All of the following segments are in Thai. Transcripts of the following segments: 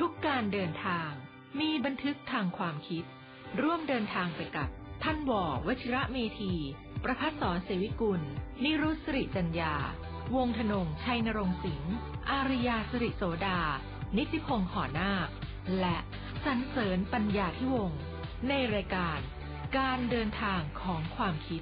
ทุกการเดินทางมีบันทึกทางความคิดร่วมเดินทางไปกับท่านว.วชิระเมธีประภัสสรเสวิกุลนิรุตสิริจัญญาวงศ์ธนงชัยนรงค์สิงห์อารยาสิริโสดานิติพงษ์หอนาคและสรรเสริญปัญญาธิวงศ์ในรายการการเดินทางของความคิด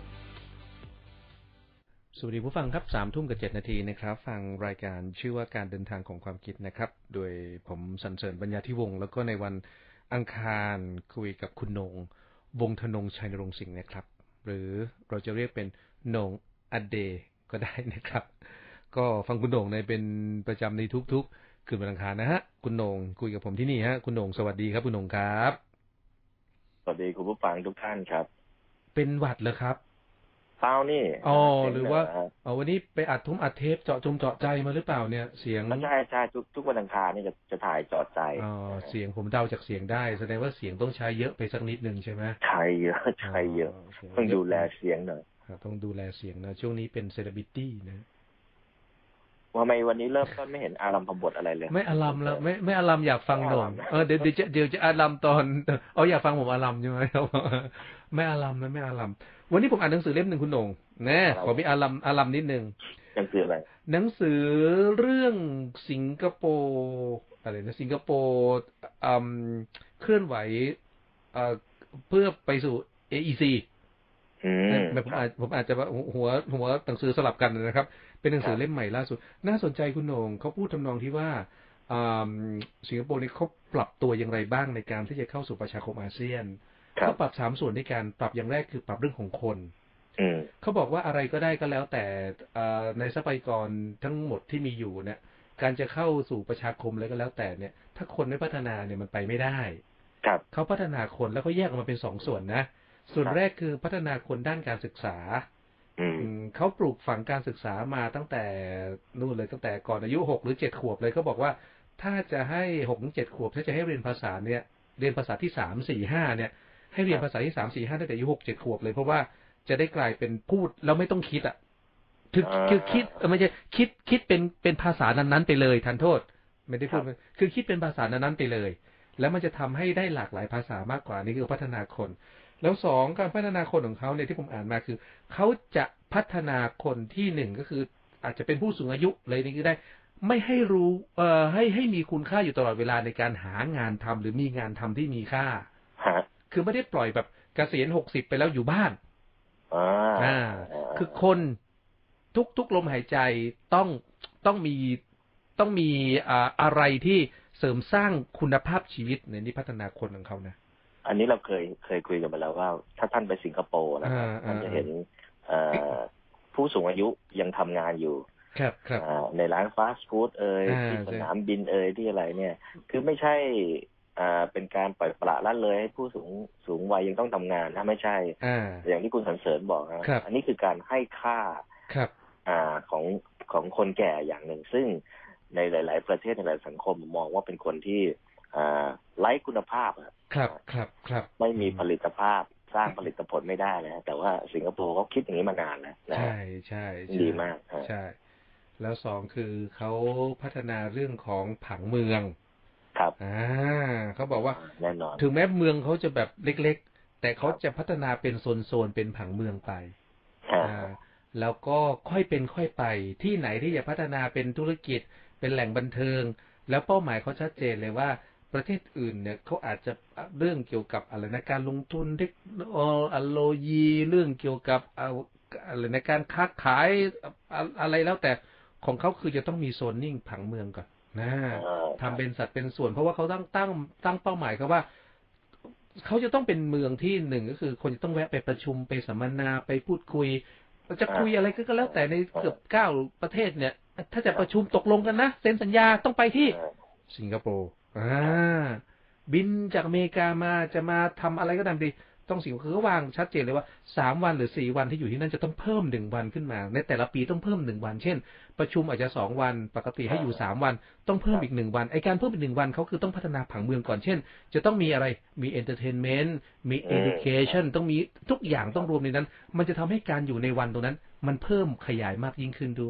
สวัสดีผู้ฟังครับ 3:07 นาทีนะครับฟังรายการชื่อว่าการเดินทางของความคิดนะครับโดยผมสรรเสริญปัญญาธิวงศ์แล้วก็ในวันอังคารคุยกับคุณนงวงศ์ธนงชัยนรงค์สิงห์นะครับหรือเราจะเรียกเป็นนงอเดก็ได้นะครับก็ฟังคุณนงในเป็นประจำในทุกๆคืนวันอังคารนะฮะคุณนงคุยกับผมที่นี่ฮะคุณนงสวัสดีครับคุณนงครับสวัสดีคุณผู้ฟังทุกท่านครับเป็นหวัดเหรอครับเปล่านี่หรือว่าวันนี้ไปอัดเทปเจาะใจมาหรือเปล่าเนี่ยเสียงใช่ทุกวันอังคารนี่จะถ่ายเจาะใจเสียงผมเดาจากเสียงได้แสดงว่าเสียงต้องใช้เยอะไปสักนิดนึงใช่ไหมใช่เยอะต้องดูแลเสียงหน่อยต้องดูแลเสียงนะช่วงนี้เป็นเซเลบริตี้นะว่าไม่วันนี้เริ่มต้นไม่เห็นอารัมพบทอะไรเลยไม่อารัมแล้วไม่อารัมอยากฟังหน่งเดี๋ยวจะอารัมตอนอยากฟังผมอารัมใช่ไหมครับไม่อารัมนะไม่อารัมวันนี้ผมอ่านหนังสือเล่มหนึ่งคุณหน่งนะขอมีอารัมนิดนึงหนังสืออะไรหนังสือเรื่องสิงคโปร์อะไรนะสิงคโปร์เคลื่อนไหวเพื่อไปสู่ AEC ผมอาจจะหัวหนังสือสลับกันนะครับเป็นหนังสือเล่มใหม่ล่าสุดน่าสนใจคุณโหน่งเขาพูดทำนองที่ว่าสิงคโปร์นี่เขาปรับตัวอย่างไรบ้างในการที่จะเข้าสู่ประชาคมอาเซียนเขาปรับ3ส่วนในการปรับอย่างแรกคือปรับเรื่องของคนเขาบอกว่าอะไรก็ได้ก็แล้วแต่ในทรัพยากรทั้งหมดที่มีอยู่เนี่ยการจะเข้าสู่ประชาคมอะไรก็แล้วแต่เนี่ยถ้าคนไม่พัฒนาเนี่ยมันไปไม่ได้เขาพัฒนาคนแล้วเขาแยกออกมาเป็น2ส่วนนะส่วนแรกคือพัฒนาคนด้านการศึกษาเขาปลูกฝังการศึกษามาตั้งแต่นู่นเลยตั้งแต่ก่อนอายุ6หรือ7ขวบเลยเขาบอกว่าถ้าจะให้6ถึง7ขวบถ้าจะให้เรียนภาษาเนี่ยเรียนภาษาที่3 4 5เนี่ยให้เรียนภาษาที่3 4 5ตั้งแต่อายุ6 7ขวบเลยเพราะว่าจะได้กลายเป็นพูดแล้วไม่ต้องคิดอ่ะคือคิดไม่ใช่คิดเป็นภาษานั้นๆไปเลยทันโทษไม่ได้พูดคือคิดเป็นภาษานั้นๆไปเลยแล้วมันจะทำให้ได้หลากหลายภาษามากกว่านี่คือพัฒนาคนแล้ว2การพัฒนาคนของเขาเนี่ยที่ผมอ่านมาคือเขาจะพัฒนาคนที่1ก็คืออาจจะเป็นผู้สูงอายุเลยนี่คือได้ไม่ให้รู้ให้มีคุณค่าอยู่ตลอดเวลาในการหางานทำหรือมีงานทำที่มีค่าคือไม่ได้ปล่อยแบบเกษียณ60ไปแล้วอยู่บ้านคือคนทุกลมหายใจต้องมีอะไรที่เสริมสร้างคุณภาพชีวิตในนี้พัฒนาคนของเขานะอันนี้เราเคยคุยกันมาแล้วว่าถ้าท่านไปสิงคโปร์นะครับท่านจะเห็นผู้สูงอายุยังทำงานอยู่ในร้านฟาสต์ฟู้ดที่สนามบินที่อะไรเนี่ยคือไม่ใช่เป็นการปล่อยปละละเลยให้ผู้สูงวัยยังต้องทำงานนะไม่ใช่อย่างที่คุณสรรเสริญบอกนะอันนี้คือการให้ค่าของคนแก่อย่างหนึ่งซึ่งในหลายๆประเทศในหลายสังคมมองว่าเป็นคนที่ไร้คุณภาพครับไม่มีผลิตภาพสร้างผลิตผลไม่ได้นะแต่ว่าสิงคโปร์เขาคิดอย่างนี้มานานแล้วนะใช่ดีมากใช่แล้ว2คือเขาพัฒนาเรื่องของผังเมืองครับเขาบอกว่าแน่นอนถึงแม้เมืองเขาจะแบบเล็กๆแต่เขาจะพัฒนาเป็นโซนเป็นผังเมืองไปแล้วก็ค่อยเป็นค่อยไปที่ไหนที่จะพัฒนาเป็นธุรกิจเป็นแหล่งบันเทิงแล้วเป้าหมายเขาชัดเจนเลยว่าประเทศอื่นเนี่ยเขาอาจจะเรื่องเกี่ยวกับอะไรนะการลงทุนเทคโนโลยีเรื่องเกี่ยวกับอะไรในการค้าขายอะไรแล้วแต่ของเขาคือจะต้องมีโซนนิ่งผังเมืองก่อนนะทำเป็นสัดเป็นส่วนเพราะว่าเขาตั้งเป้าหมายเขาว่าเขาจะต้องเป็นเมืองที่1ก็คือคนจะต้องแวะไปประชุมไปสัมมนาไปพูดคุยจะคุยอะไรก็แล้วแต่ในเกือบ9ประเทศเนี่ยถ้าจะประชุมตกลงกันนะเซ็นสัญญาต้องไปที่สิงคโปร์บินจากอเมริกามาจะมาทำอะไรก็ตามดีต้องสิงคโปร์เขาวางชัดเจนเลยว่า3วันหรือ4วันที่อยู่ที่นั่นจะต้องเพิ่ม1วันขึ้นมาในแต่ละปีต้องเพิ่ม1วันเช่นประชุมอาจจะ2วันปกติให้อยู่3วันต้องเพิ่มอีก1วันไอ้การเพิ่มอีก1วันเขาคือต้องพัฒนาผังเมืองก่อนเช่นจะต้องมีอะไรมีเอนเตอร์เทนเมนต์มีเอดูเคชั่นต้องมีทุกอย่างต้องรวมในนั้นมันจะทำให้การอยู่ในวันตรงนั้นมันเพิ่มขยายมากยิ่งขึ้นด้วย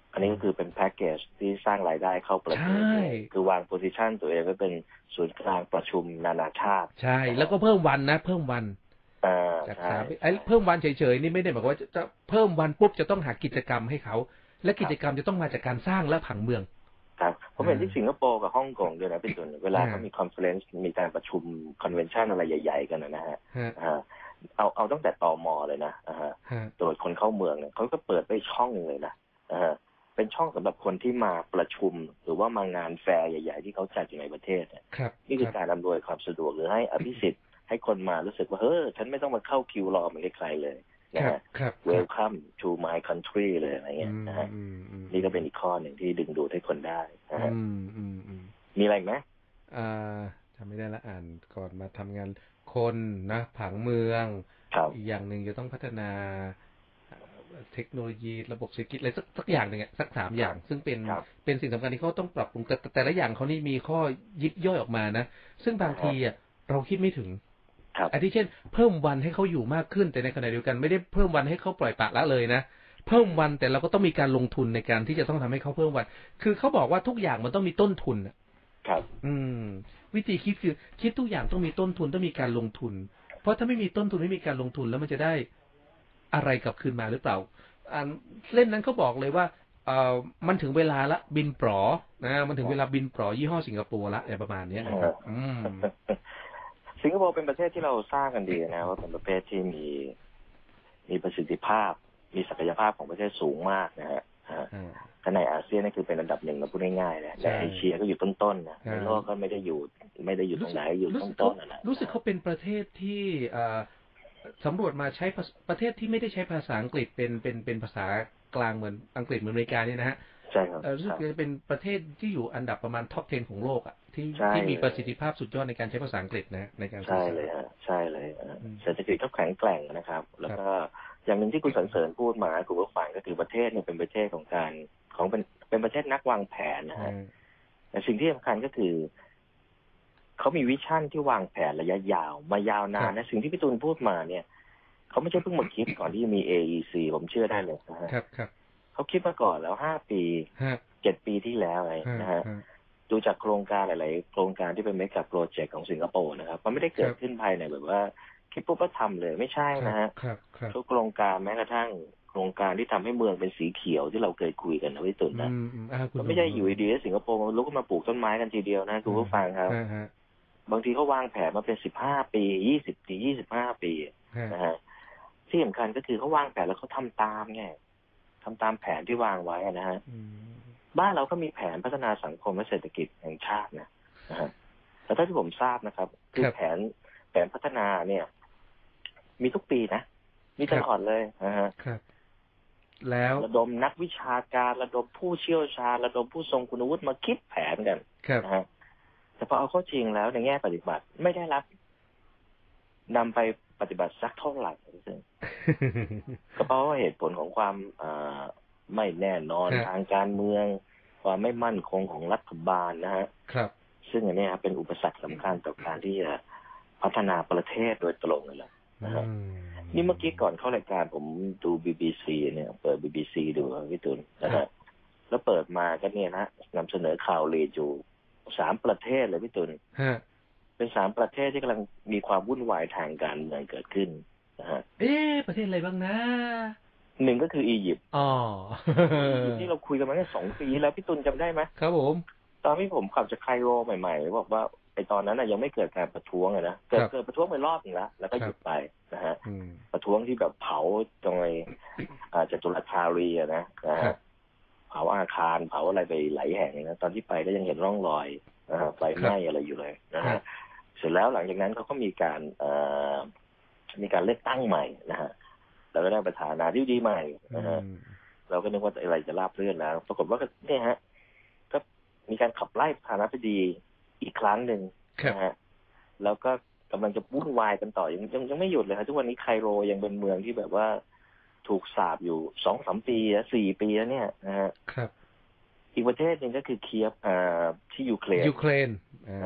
อันนี้ก็คือเป็นแพ็กเกจที่สร้างรายได้เข้าประเทศคือวางโพซิชันตัวเองไว้เป็นศูนย์กลางประชุมนานาชาติใช่แล้วก็เพิ่มวันนะเพิ่มวันจาก3เพิ่มวันเฉยๆนี่ไม่ได้หมายความว่าจะเพิ่มวันปุ๊บจะต้องหากิจกรรมให้เขาและกิจกรรมจะต้องมาจากการสร้างและผังเมืองครับผมเห็นที่สิงคโปร์กับฮ่องกงด้วยนะพี่ตุลเวลาเขามีคอนเฟอเรนซ์มีการประชุมคอนเวนชั่นอะไรใหญ่ๆกันนะฮะเอาตั้งแต่ตม.เลยนะตรวจคนเข้าเมืองเนี่ยเขาก็เปิดไปช่องเลยนะเป็นช่องสำหรับคนที่มาประชุมหรือว่ามางานแฟร์ใหญ่ๆที่เขาจัดอยู่ในประเทศนี่คือการอำนวยความสะดวกหรือให้อภิสิทธิ์ให้คนมารู้สึกว่าฉันไม่ต้องมาเข้าคิวรอเหมือนใครเลยนะฮะ Welcome to my country เลยอะไรเงี้ยนะฮะนี่ก็เป็นอีกข้อหนึ่งที่ดึงดูดให้คนได้นะฮะมีอะไรไหมจำไม่ได้ละอ่านก่อนมาทำงานคนนะผังเมืองอีกอย่างหนึ่งจะต้องพัฒนาเทคโนโลยีระบบเศรษฐกิจอะไรสักอย่างหนึ่งสัก3อย่างซึ่งเป็นสิ่งสำคัญที่เขาต้องปรับปรุงแต่ละอย่างเขานี่มีข้อยิบย่อยออกมานะซึ่งบางทีเราคิดไม่ถึงอันที่เช่นเพิ่มวันให้เขาอยู่มากขึ้นแต่ในขณะเดียวกันไม่ได้เพิ่มวันให้เขาปล่อยปละละเลยนะเพิ่มวันแต่เราก็ต้องมีการลงทุนในการที่จะต้องทำให้เขาเพิ่มวันคือเขาบอกว่าทุกอย่างมันต้องมีต้นทุนครับวิธีคิดคือคิดทุกอย่างต้องมีต้นทุนต้องมีการลงทุนเพราะถ้าไม่มีต้นทุนไม่มีการลงทุนแล้วมันจะได้อะไรกลับคืนมาหรือเปล่าเล่มนั้นเขาบอกเลยว่ามันถึงเวลาละบินปลอนะมันถึงเวลาบินปลอยี่ห้อสิงคโปร์ละอะไรประมาณนี้นะครับสิงคโปร์เป็นประเทศที่เราทราบกันดีนะว่าเป็นประเทศที่มีประสิทธิภาพมีศักยภาพของประเทศสูงมากนะฮะถ้าในอาเซียนนี่คือเป็นอันดับหนึ่งเราพูดง่ายๆนะในเอเชียก็อยู่ต้นๆนะในโลกก็ไม่ได้อยู่ตรงไหนอยู่ต้นๆนะรู้สึกเขาเป็นประเทศที่สำรวจมาใช้ประเทศที่ไม่ได้ใช้ภาษาอังกฤษเป็นภาษากลางเหมือนอังกฤษเหมือนอเมริกาเนี่ยนะฮะใช่ครับรู้สึกจะเป็นประเทศที่อยู่อันดับประมาณท็อป 10ของโลกที่มีประสิทธิภาพสุดยอดในการใช้ภาษาอังกฤษนะในการใช่เลยฮะใช่เลยเศรษฐกิจก็แข็งแกร่งนะครับแล้วก็อย่างหนึ่งที่คุณสรรเสริญพูดมาคุณผู้ฟังก็คือประเทศเนี่ยเป็นประเทศเป็นประเทศนักวางแผนนะฮะแต่สิ่งที่สำคัญก็คือเขามีวิชั่นที่วางแผนระยะยาวมายาวนานนะสิ่งที่พี่ตูนพูดมาเนี่ยเขาไม่ใช่เพิ่งมาคิดก่อนที่จะมี AEC ผมเชื่อได้เลยนะฮะเขาคิดมาก่อนแล้ว5 ปี7 ปีที่แล้วไงนะฮะดูจากโครงการหลายๆโครงการที่เป็นเมกะโปรเจกต์ของสิงคโปร์นะครับมันไม่ได้เกิดขึ้นภายในแบบว่าคิดปุ๊บก็ทำเลยไม่ใช่นะฮะทุกโครงการแม้กระทั่งโครงการที่ทำให้เมืองเป็นสีเขียวที่เราเคยคุยกันนะพี่ตุ่นนะมันไม่ใช่อยู่ดีๆสิงคโปร์มันลุกขึ้นมาปลูกต้นไม้กันทีเดียวนะคุณผู้ฟังครับบางทีเขาวางแผนมาเป็น15 ปี20 ปี25 ปีนะฮะที่สำคัญก็คือเขาวางแผนแล้วเขาทำตามไงทำตามแผนที่วางไว้นะฮะบ้านเราก็มีแผนพัฒนาสังคมและเศรษฐกิจแห่งชาตินะฮะแต่ถ้าที่ผมทราบนะครับคือแผนพัฒนาเนี่ยมีทุกปีนะมีตลอดเลยนะฮะแล้วระดมนักวิชาการระดมผู้เชี่ยวชาญระดมผู้ทรงคุณวุฒิมาคิดแผนกันนะฮะแต่พอเอาเข้าจริงแล้วในแง่ปฏิบัติไม่ได้รับนำไปปฏิบัติสักเท่าไหร่ซึ่งก็เพราะว่าเหตุผลของความไม่แน่นอนทางการเมืองความไม่มั่นคงของรัฐบาลนะฮะซึ่งอันนี้เป็นอุปสรรคสำคัญต่อการที่จะพัฒนาประเทศโดยตรงเลยนะฮะนี่เมื่อกี้ก่อนเข้ารายการผมดู BBC เนี่ยเปิด BBC ดูพี่ตุลนะฮะแล้วเปิดมาก็เนี่ยนะนำเสนอข่าวเรดิโอ3 ประเทศเลยพี่ตุลเป็น3 ประเทศที่กำลังมีความวุ่นวายทางการเมืองเกิดขึ้นนะฮะประเทศอะไรบ้างนะ 1ก็คืออียิปต์ที่เราคุยกันมาแค่2 ปีแล้วพี่ตุลจำได้ไหมครับผมตอนที่ผมขับจากไคโรใหม่ๆบอกว่าไอตอนนั้นยังไม่เกิดการประท้วงนะเกิดประท้วงไปรอบนึงแล้วก็หยุดไปนะฮะประท้วงที่แบบเผาตรงไอ้จตุรัสธานีนะฮะเผาอาคารเผาอะไรไปหลายแห่งนะตอนที่ไปก็ยังเห็นร่องรอยไฟไหม้อะไรอยู่เลยนะฮะเสร็จแล้วหลังจากนั้นเขาก็มีการเลือกตั้งใหม่นะฮะแล้วก็ได้ประธานาธิบดีใหม่นะฮะเราก็นึกว่าอะไรจะราบรื่นแล้วปรากฏว่าเนี่ยฮะก็มีการขับไล่ประธานาธิบดีอีกครั้งหนึ่งนะฮะแล้วก็กำลังจะวุ่นวายกันต่อยังไม่หยุดเลยครับทุกวันนี้ไคโรยังเป็นเมืองที่แบบว่าถูกสาปอยู่ 2-3 ปี4 ปีแล้วเนี่ยนะฮะอีกประเทศหนึ่งก็คือเคียฟที่ยูเครนยูเครน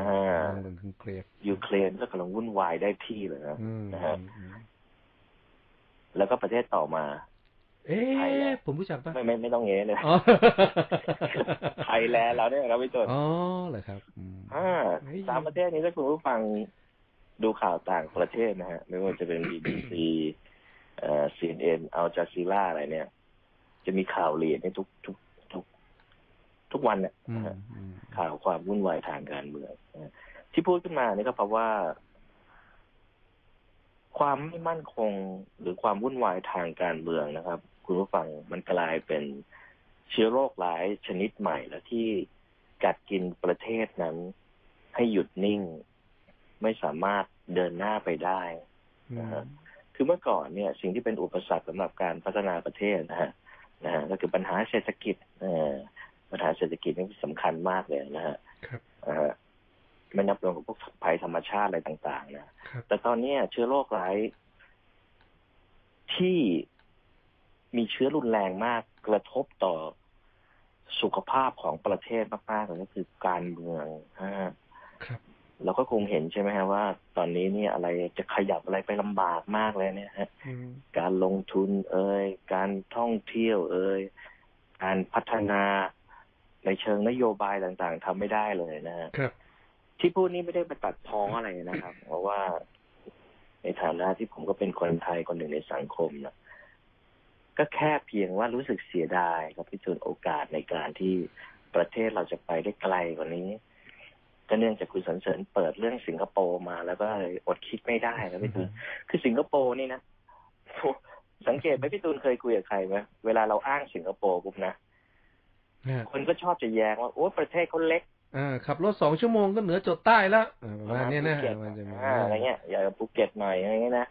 ก็กำลังวุ่นวายได้ที่เลยนะฮะแล้วก็ประเทศต่อมาผมรู้จักปะไม่ต้องเลยไทยแลนด์เราเนี่ยครับพี่ตุลอ๋อเหรอครับสามประเทศนี้ถ้าคุณผู้ฟังดูข่าวต่างประเทศนะฮะไม่ว่าจะเป็น BBC CNN อัลจาซีราอะไรเนี่ยจะมีข่าวเรียนในทุกวันเนี่ยข่าวความวุ่นวายทางการเมืองที่พูดขึ้นมาเนี่ยก็เพราะว่าความไม่มั่นคงหรือความวุ่นวายทางการเมืองนะครับคุณผู้ฟังมันกลายเป็นเชื้อโรคหลายชนิดใหม่แล้วที่กัดกินประเทศนั้นให้หยุดนิ่งไม่สามารถเดินหน้าไปได้นะฮะคือเมื่อก่อนเนี่ยสิ่งที่เป็นอุปสรรคสำหรับการพัฒนาประเทศนะฮะก็คือปัญหาเศรษฐกิจปัญหาเศรษฐกิจนี่สำคัญมากเลยนะฮะไม่นับรวมกับพวกภัยธรรมชาติอะไรต่างๆนะแต่ตอนนี้เชื้อโรคร้ายที่มีเชื้อรุนแรงมากกระทบต่อสุขภาพของประเทศมากๆเลยก็คือการเมืองเราก็คงเห็นใช่ไหมฮะว่าตอนนี้เนี่ยอะไรจะขยับอะไรไปลำบากมากเลยเนี่ยฮะการลงทุนการท่องเที่ยวการพัฒนาในเชิงนโยบายต่างๆทำไม่ได้เลยนะฮะที่พูดนี้ไม่ได้ไปตัดพ้ออะไรนะครับเพราะว่าในฐานะที่ผมก็เป็นคนไทยคนหนึ่งในสังคมนะก็แค่เพียงว่ารู้สึกเสียดายครับที่จนโอกาสในการที่ประเทศเราจะไปได้ไกลกว่านี้ก็เนื่องจากคุณสันเสริญเปิดเรื่องสิงคโปร์มาแล้วก็อดคิดไม่ได้ครับพี่ตูนคือสิงคโปร์นี่นะสังเกตไหมพี่ตูนเคยคุยกับใครไหมเวลาเราอ้างสิงคโปร์ปุ๊บนะคนก็ชอบจะแย้งว่าโอ้ประเทศเขาเล็กขับรถ2 ชั่วโมงก็เหนือจดใต้แล้วประมาณนี้นะอะไรเงี้ยอย่าภูเก็ตหน่อยอะไรเงี้ยนะ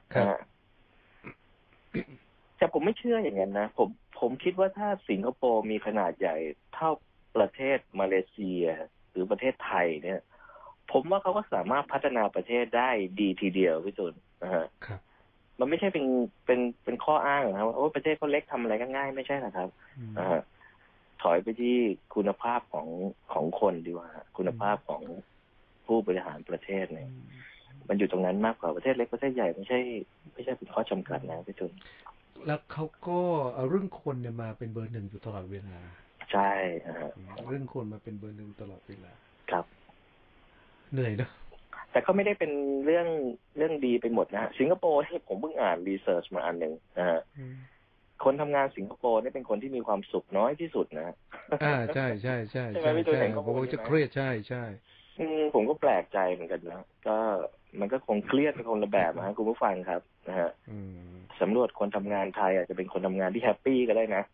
แต่ผมไม่เชื่ออย่างนั้นนะผมคิดว่าถ้าสิงคโปร์มีขนาดใหญ่เท่าประเทศมาเลเซียหรือประเทศไทยเนี่ยผมว่าเขาก็สามารถพัฒนาประเทศได้ดีทีเดียวพี่ตุลนะฮะมันไม่ใช่เป็นข้ออ้างนะครับว่าประเทศเขาเล็กทำอะไรก็ง่ายไม่ใช่นะครับถอยไปที่คุณภาพของคนดีกว่าคุณภาพของผู้บริหารประเทศเนี่ยมันอยู่ตรงนั้นมากกว่าประเทศเล็กประเทศใหญ่ไม่ใช่เป็นข้อจำกัดนะพี่ตุลแล้วเขาก็เอาเรื่องคนเนี่ยมาเป็นเบอร์ 1อยู่ตลอดเวลาใช่เรื่องคนมาเป็นเบอร์ 1ตลอดเวลาครับเหนื่อยเนอะแต่ก็ไม่ได้เป็นเรื่องดีไปหมดนะสิงคโปร์ที่ผมเพิ่งอ่านรีเสิร์ชมาอันหนึ่งนะฮะคนทำงานสิงคโปร์นี่เป็นคนที่มีความสุขน้อยที่สุดนะใช่ใช่ผมก็จะเครียดใช่ผมก็แปลกใจเหมือนกันนะก็มันก็คงเครียดเป็นคนละแบบนะคุณผู้ฟังครับนะฮะสำรวจคนทำงานไทยอาจจะเป็นคนทำงานที่แฮปปี้ก็ได้นะ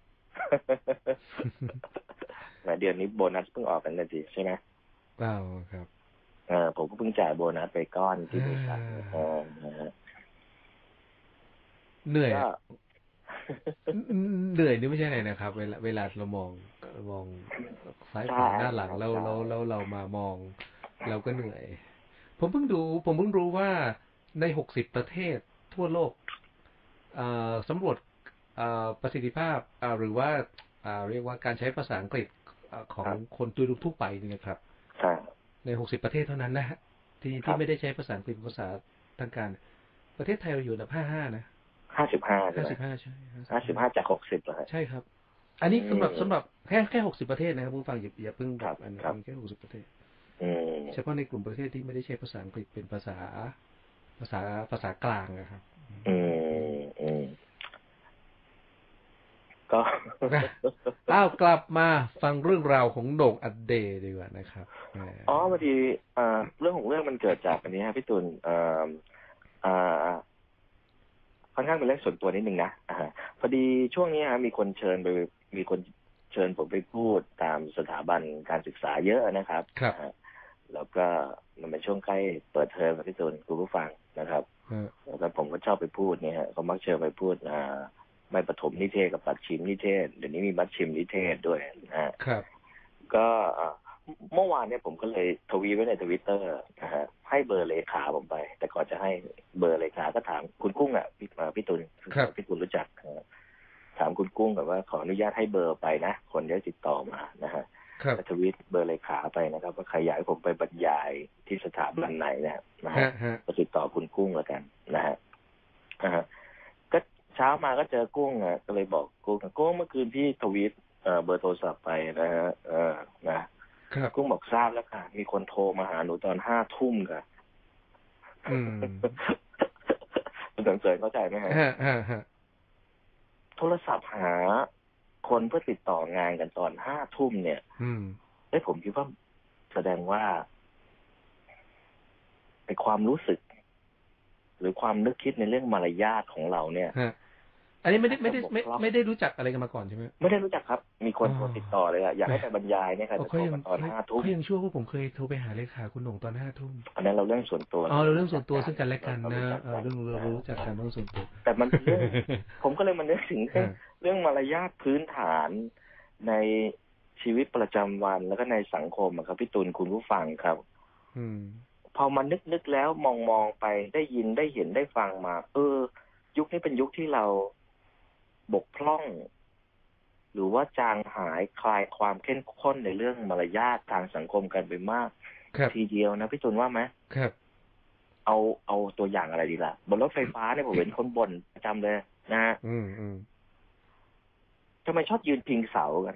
เดือนนี้โบนัสเพิ่งออกกันนาทีใช่ไหมครับผมก็เพิ่งจ่ายโบนัสไปก้อนที่บริษัทเหนื่อยเหนื่อยนี่ไม่ใช่ไหนนะครับเวลาเรามองซ้ายขวาหน้าหลังเรามามองเราก็เหนื่อยผมเพิ่งรู้ว่าใน60ประเทศทั่วโลกสำรวจประสิทธิภาพหรือว่าเรียกว่าการใช้ภาษาอังกฤษของคนโดยทั่วไปนี่นะครับใน60ประเทศเท่านั้นนะฮะที่ไม่ได้ใช้ภาษาอังกฤษภาษาทางการประเทศไทยเราอยู่อันดับ55นะ 55ใช่55จาก60เหรอใช่ครับอันนี้สำหรับแค่60ประเทศนะครับผู้ฟังอย่าเพิ่งแบบอันนี้แค่60ประเทศเฉพาะในกลุ่มประเทศที่ไม่ได้ใช้ภาษาอังกฤษเป็นภาษากลางนะครับก็กลับมาฟังเรื่องราวของโหน่งอัปเดตดีกว่านะครับพอดีเรื่องของเรื่องมันเกิดจากอันนี้ครับพี่ตุลค่อนข้างเป็นเรื่องส่วนตัวนิดนึงนะพอดีช่วงนี้มีคนเชิญผมไปพูดตามสถาบันการศึกษาเยอะนะครับแล้วก็มันเป็นช่วงใกล้เปิดเทอมพี่ตุลคุณผู้ฟังนะครับแล้วผมก็ชอบไปพูดเนี่ยเขามักเชิญไปพูดไม่ประถมนิเทศกับปัดชิมนิเทศเดี๋ยวนี้มีมัดชิมนิเทศด้วยนะครับก็เมื่อวานเนี่ยผมก็เลยทวีตไว้ใน Twitter นะฮะให้เบอร์เลขาผมไปแต่ก่อนจะให้เบอร์เลขาก็ถามคุณกุ้งพี่ตุลพี่ตุลรู้จักถามคุณกุ้งแบบว่าขออนุญาตให้เบอร์ไปนะคนจะติดต่อมานะฮะทวีตเบอร์เลขาไปนะครับว่าใครอยากให้ผมไปบรรยายที่สถาบันไหนนะฮะก็ติดต่อคุณกุ้งแล้วกันนะฮะก็ชช้ามาก็เจอกุ้งก็เลยบอกกุ้งเมื่อคืนพี่ทวีตเบอร์โทรศัพท์ไปนะฮะนะกุ้งบอกทราบแล้วค่ะมีคนโทรมาหาหนูตอน5 ทุ่มค่ะคุณสังเสริญเข้าใจไหมฮะโทรศัพท์หาคนเพื่อติดต่องานกันตอน5 ทุ่มเนี่ยผมคิดว่าแสดงว่าไอ้ความรู้สึกหรือความนึกคิดในเรื่องมารยาทของเราเนี่ยอันนี้ไม่ได้รู้จักอะไรกันมาก่อนใช่ไหมไม่ได้รู้จักครับมีคนโทรติดต่อเลยอยากให้ไปบรรยายเนี่ยค่ะจะโทรมาตอน5 ทุ่มเขายังชั่วว่าผมเคยโทรไปหาเลขาคุณหน่งตอน5 ทุ่มอันนั้นเราเรื่องส่วนตัวเราเรื่องส่วนตัวซึ่งกันและกันนะเรื่องเรารู้จักกันเรื่องส่วนตัวแต่มันเรื่องผมก็เลยมานึกถึงเรื่องมารยาทพื้นฐานในชีวิตประจำวันแล้วก็ในสังคมครับพี่ตูนคุณผู้ฟังครับพอมานึกแล้วมองไปได้ยินได้เห็นได้ฟังมายุคนี้เป็นยุคที่เราบกพร่องหรือว่าจางหายคลายความเข้มข้นในเรื่องมารยาททางสังคมกันไปมากทีเดียวนะพี่ตูนว่าไหมครับเอาตัวอย่างอะไรดีล่ะบนรถไฟฟ้าเนี่ยผมเห็นคนบ่นประจำเลยนะฮะทำไมชอบยืนพิงเสากัน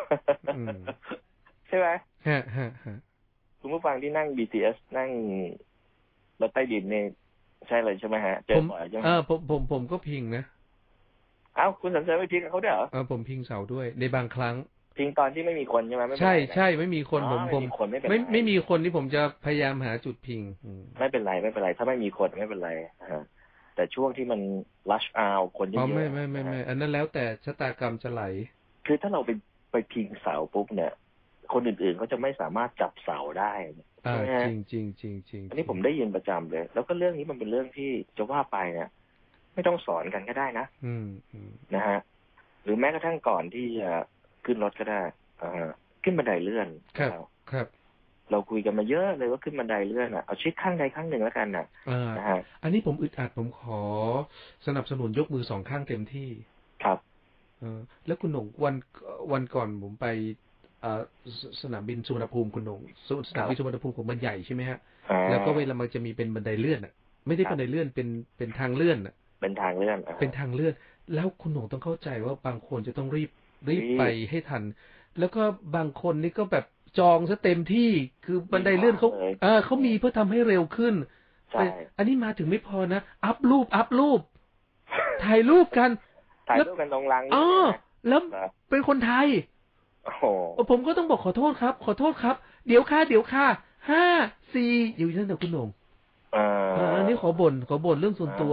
ใช่ไหมคุณผู้ฟังที่นั่ง BTS นั่งรถใต้ดินเนี่ยใช่เลยใช่ไหมฮะเจอบ่อยใช่ไหมผมก็พิงนะคุณสันเสริญไปพิงกับเขาด้วยเหรอผมพิงเสาด้วยในบางครั้งพิงตอนที่ไม่มีคนใช่ไหมใช่ไม่มีคนผมไม่มีคนที่ผมจะพยายามหาจุดพิงไม่เป็นไรถ้าไม่มีคนไม่เป็นไรแต่ช่วงที่มัน rush hour คนเยอะๆไม่อันนั้นแล้วแต่ชะตากรรมจะไหลคือถ้าเราไปพิงเสาปุ๊บเนี่ยคนอื่นๆเขาจะไม่สามารถจับเสาได้จริงอันนี้ผมได้ยินประจำเลยแล้วก็เรื่องนี้มันเป็นเรื่องที่จะว่าไปเนี่ยไม่ต้องสอนกันก็ได้นะนะฮะหรือแม้กระทั่งก่อนที่จะขึ้นรถก็ได้ขึ้นบันไดเลื่อนครับเราคุยกันมาเยอะเลยว่าขึ้นบันไดเลื่อนเอาชิดข้างใดข้างหนึ่งแล้วกันนะฮะอันนี้ผมอึดอัดผมขอสนับสนุนยกมือ2 ข้างเต็มที่ครับแล้วคุณหนุ่มวันก่อนผมไปสนามบินสุวรรณภูมิคุณหนุ่มสนามบินสุวรรณภูมิของมันใหญ่ใช่ไหมฮะแล้วก็เวลามันจะมีเป็นบันไดเลื่อนไม่ได้บันไดเลื่อนเป็นทางเลื่อนเป็นทางเลื่อนแล้วคุณหนุ่มต้องเข้าใจว่าบางคนจะต้องรีบไปให้ทันแล้วก็บางคนนี่ก็แบบจองซะเต็มที่คือบันไดเลื่อนเขามีเพื่อทำให้เร็วขึ้นอันนี้มาถึงไม่พอนะอัพรูปถ่ายรูปกันตรงลังแล้วเป็นคนไทยผมก็ต้องบอกขอโทษครับเดี๋ยวค่ะ5 4อยู่นั่นเดี๋ยวคุณหนุ่มอันนี้ขอบ่นเรื่องส่วนตัว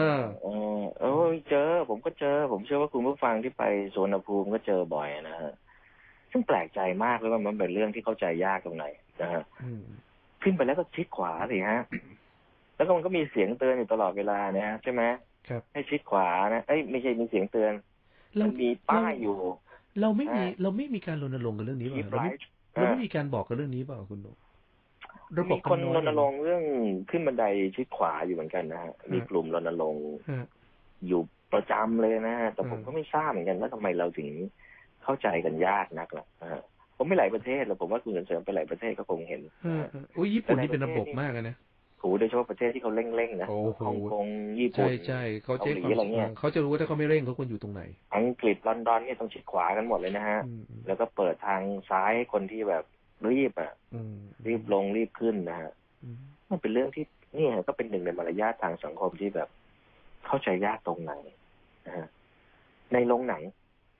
ผมก็เจอผมเชื่อว่าคุณผู้ฟังที่ไปสุวรรณภูมิก็เจอบ่อยนะฮะซึ่งแปลกใจมากเลยว่ามันเป็นเรื่องที่เข้าใจยากตรงไหนนะฮะขึ้นไปแล้วก็ชิดขวาสิฮะแล้วมันก็มีเสียงเตือนอยู่ตลอดเวลาเนี่ยใช่ไหมให้ชิดขวานะไม่ใช่มีเสียงเตือนมันมีป้ายอยู่เราไม่มีการรณรงค์กันเรื่องนี้ป่ะเราไม่มีการบอกกันเรื่องนี้ป่ะคุณหนุ่มมีคนรณรงค์เรื่องขึ้นบันไดชิดขวาอยู่เหมือนกันนะฮะมีกลุ่มรณรงค์อยู่ประจำเลยนะฮะแต่ผมก็ไม่ทราบเหมือนกันว่าทำไมเราถึงเข้าใจกันยากนักล่ะผมไม่หลายประเทศแล้วผมว่าคุณเสริมไปหลายประเทศก็คงเห็นญี่ปุ่นนี่เป็นระบบมากนะโดยเฉพาะประเทศที่เขาเร่งๆนะฮ่องกงญี่ปุ่นใช่เขาเช็คอะไรเงี้ยเขาจะรู้ว่าถ้าเขาไม่เร่งเขาควรอยู่ตรงไหนอังกฤษลอนดอนเนี่ยต้องชิดขวากันหมดเลยนะฮะแล้วก็เปิดทางซ้ายให้คนที่แบบรีบลงรีบขึ้นนะฮะมันเป็นเรื่องที่นี่ก็เป็นหนึ่งในมารยาททางสังคมที่แบบเข้าใจยากตรงไหนนะฮะในโรงหนัง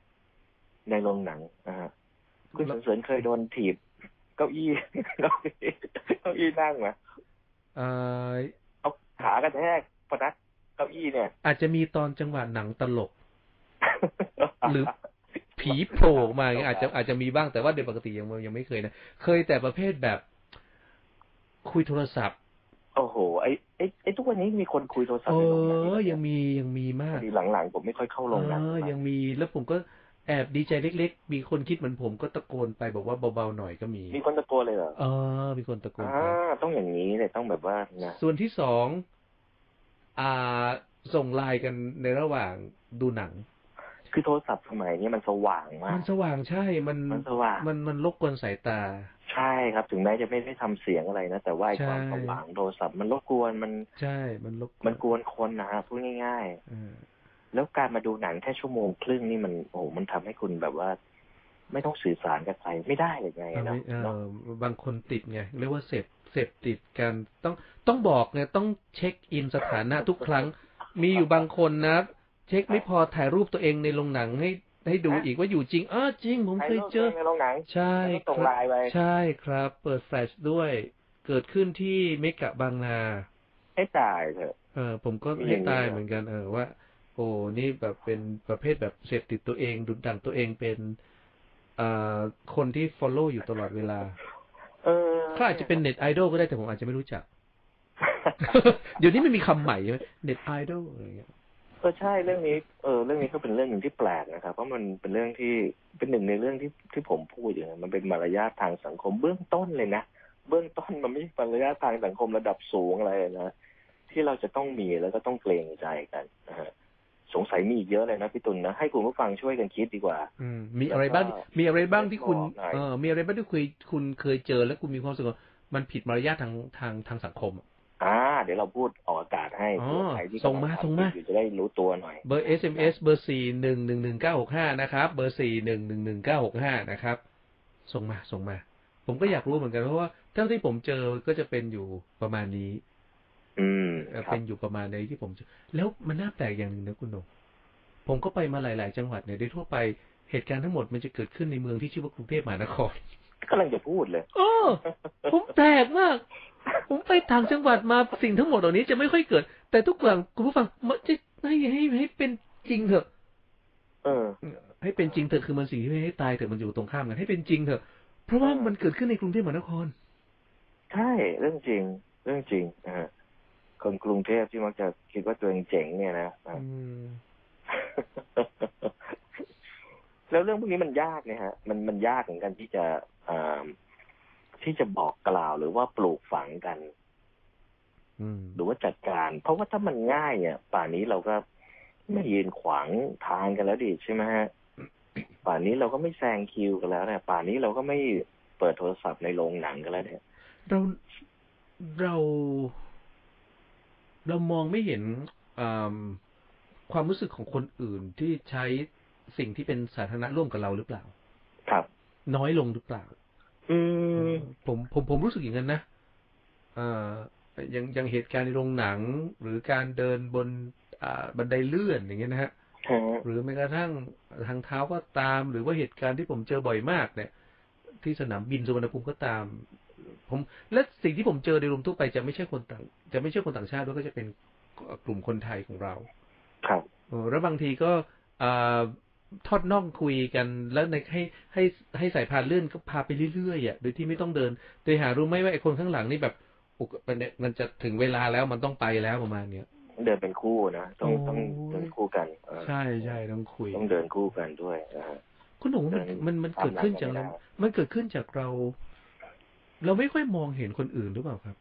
นะฮะคุณสันเสริญเคยโดนถีบเก้าอี้นั่งไหมเอาขากระแทกพนักเก้าอี้เนี่ยอาจจะมีตอนจังหวะหนังตลก หรือผีโผล่มาอาจจะมีบ้างแต่ว่าโดยปกติยังไม่เคยนะเคยแต่ประเภทแบบคุยโทรศัพท์โอ้โหไอ้ทุกวันนี้มีคนคุยโทรศัพท์ในโรงหนังยังมีมากทีหลังๆผมไม่ค่อยเข้าโรงหนังยังมีแล้วผมก็แอบดีใจเล็กๆมีคนคิดเหมือนผมก็ตะโกนไปบอกว่าเบาๆหน่อยก็มีคนตะโกนเลยเหรอมีคนตะโกนต้องอย่างนี้เลยต้องแบบว่านะส่วนที่2ส่งไลน์กันในระหว่างดูหนังคือโทรศัพท์สมัยนี้มันสว่างมากมันสว่างใช่มันสว่างมันรบกวนสายตาใช่ครับถึงแม้จะไม่ได้ทำเสียงอะไรนะแต่ว่าความสว่างโทรศัพท์มันรบกวนมันใช่มันกวนคนนะฮะพูดง่ายแล้วการมาดูหนังแค่ชั่วโมงครึ่งนี่มันโอ้มันทำให้คุณแบบว่าไม่ต้องสื่อสารกับใครไม่ได้เลยไงเนาะบางคนติดไงเรียกว่าเสพติดกันต้องบอกไงต้องเช็คอินสถานะทุกครั้งมีอยู่บางคนนะเช็คไม่พอถ่ายรูปตัวเองในโรงหนังให้ดูอีกว่าอยู่จริงจริงผมเคยเจอในโรงหนังใช่ใช่ครับเปิดแฟลชด้วยเกิดขึ้นที่เมกะบางนาให้ตายเถอะผมก็ให้ตายเหมือนกันว่าโอ้นี่แบบเป็นประเภทแบบเสพติดตัวเองดุจดั่งตัวเองเป็นคนที่ follow อยู่ตลอดเวลาเขาอาจจะเป็นเน็ตไอดอลก็ได้แต่ผมอาจจะไม่รู้จัก เดี๋ยวนี้ไม่มีคำใหม่ใช่ไหมเน็ตไอดอลอะไรอย่างเงี้ยใช่เรื่องนี้เรื่องนี้ก็เป็นเรื่องหนึ่งที่แปลกนะครับเพราะมันเป็นเรื่องที่เป็นหนึ่งในเรื่องที่ผมพูดอย่างนี้มันเป็นมารยาททางสังคมเบื้องต้นเลยนะเบื้องต้นมันไม่ใช่มารยาททางสังคมระดับสูงอะไรนะที่เราจะต้องมีแล้วก็ต้องเกรงใจกันนะฮะสงสัยมีอีกเยอะเลยนะพี่ตุลนะให้คุณผู้ฟังช่วยกันคิดดีกว่ามีอะไรบ้างมีอะไรบ้างที่คุณมีอะไรบ้างที่คุณเคยเจอแล้วคุณมีความรู้สึกว่ามันผิดมารยาททางสังคมเดี๋ยวเราพูดออกอากาศให้ใครที่ส่งมาจะได้รู้ตัวหน่อยเบอร์ SMS เบอร์ 4111965 นะครับเบอร์ 4111965 นะครับส่งมาผมก็อยากรู้เหมือนกันเพราะว่าเท่าที่ผมเจอก็จะเป็นอยู่ประมาณนี้เป็นอยู่ประมาณในที่ผมเจอแล้วมันน่าแปลกอย่างหนึ่งนะคุณหนุ่มผมก็ไปมาหลายๆจังหวัดเนี่ยโดยทั่วไปเหตุการณ์ทั้งหมดมันจะเกิดขึ้นในเมืองที่ชื่อว่ากรุงเทพมหานครกำลังจะพูดเลยผมแปลกมากผมไปต่างจังหวัดมาสิ่งทั้งหมดเหล่านี้จะไม่ค่อยเกิดแต่ทุกอย่างคุณผู้ฟังจะให้เป็นจริงเถอะให้เป็นจริงเถอะคือมันสิ่งที่ไม่ให้ตายเถอะมันอยู่ตรงข้ามกันให้เป็นจริงเถอะเพราะว่ามันเกิดขึ้นในกรุงเทพมหานครใช่เรื่องจริงคนกรุงเทพที่มักจะคิดว่าตัวเองเจ๋งเนี่ยนะแล้วเรื่องพวกนี้มันยากเนี่ยฮะมันยากเหมือนกันที่จะบอกกล่าวหรือว่าปลูกฝังกันหรือว่าจัดการเพราะว่าถ้ามันง่ายเนี่ยป่านนี้เราก็ไม่ยืนขวางทางกันแล้วดิใช่ไหมฮะป่านนี้เราก็ไม่แซงคิวกันแล้วเนี่ยป่านนี้เราก็ไม่เปิดโทรศัพท์ในโรงหนังกันแล้วเนี่ยเรามองไม่เห็นความรู้สึกของคนอื่นที่ใช้สิ่งที่เป็นสาธารณะร่วมกับเราหรือเปล่าครับน้อยลงหรือเปล่าผมรู้สึกอย่างนั้นนะอย่างเหตุการณ์ในโรงหนังหรือการเดินบนบันไดเลื่อนอย่างเงี้ยนะฮะหรือแม้กระทั่งทางเท้าก็ตามหรือว่าเหตุการณ์ที่ผมเจอบ่อยมากเนี่ยที่สนามบินสุวรรณภูมิก็ตามและสิ่งที่ผมเจอในรวมทั่วไปจะไม่ใช่คนต่างชาติด้วยก็จะเป็นกลุ่มคนไทยของเราครับแล้วบางทีก็ทอดน่องคุยกันแล้วให้สายพานเลื่อนก็พาไปเรื่อยๆโดยที่ไม่ต้องเดินโดยหารู้ไหมว่าไอ้คนข้างหลังนี่แบบมันจะถึงเวลาแล้วมันต้องไปแล้วประมาณเนี้ยเดินเป็นคู่นะต้องเดินคู่กันใช่ต้องคุยต้องเดินคู่กันด้วยคุณหนุ่มมันเกิดขึ้นจากเราเราไม่ค่อยมองเห็นคนอื่นหรือเปล่าครับ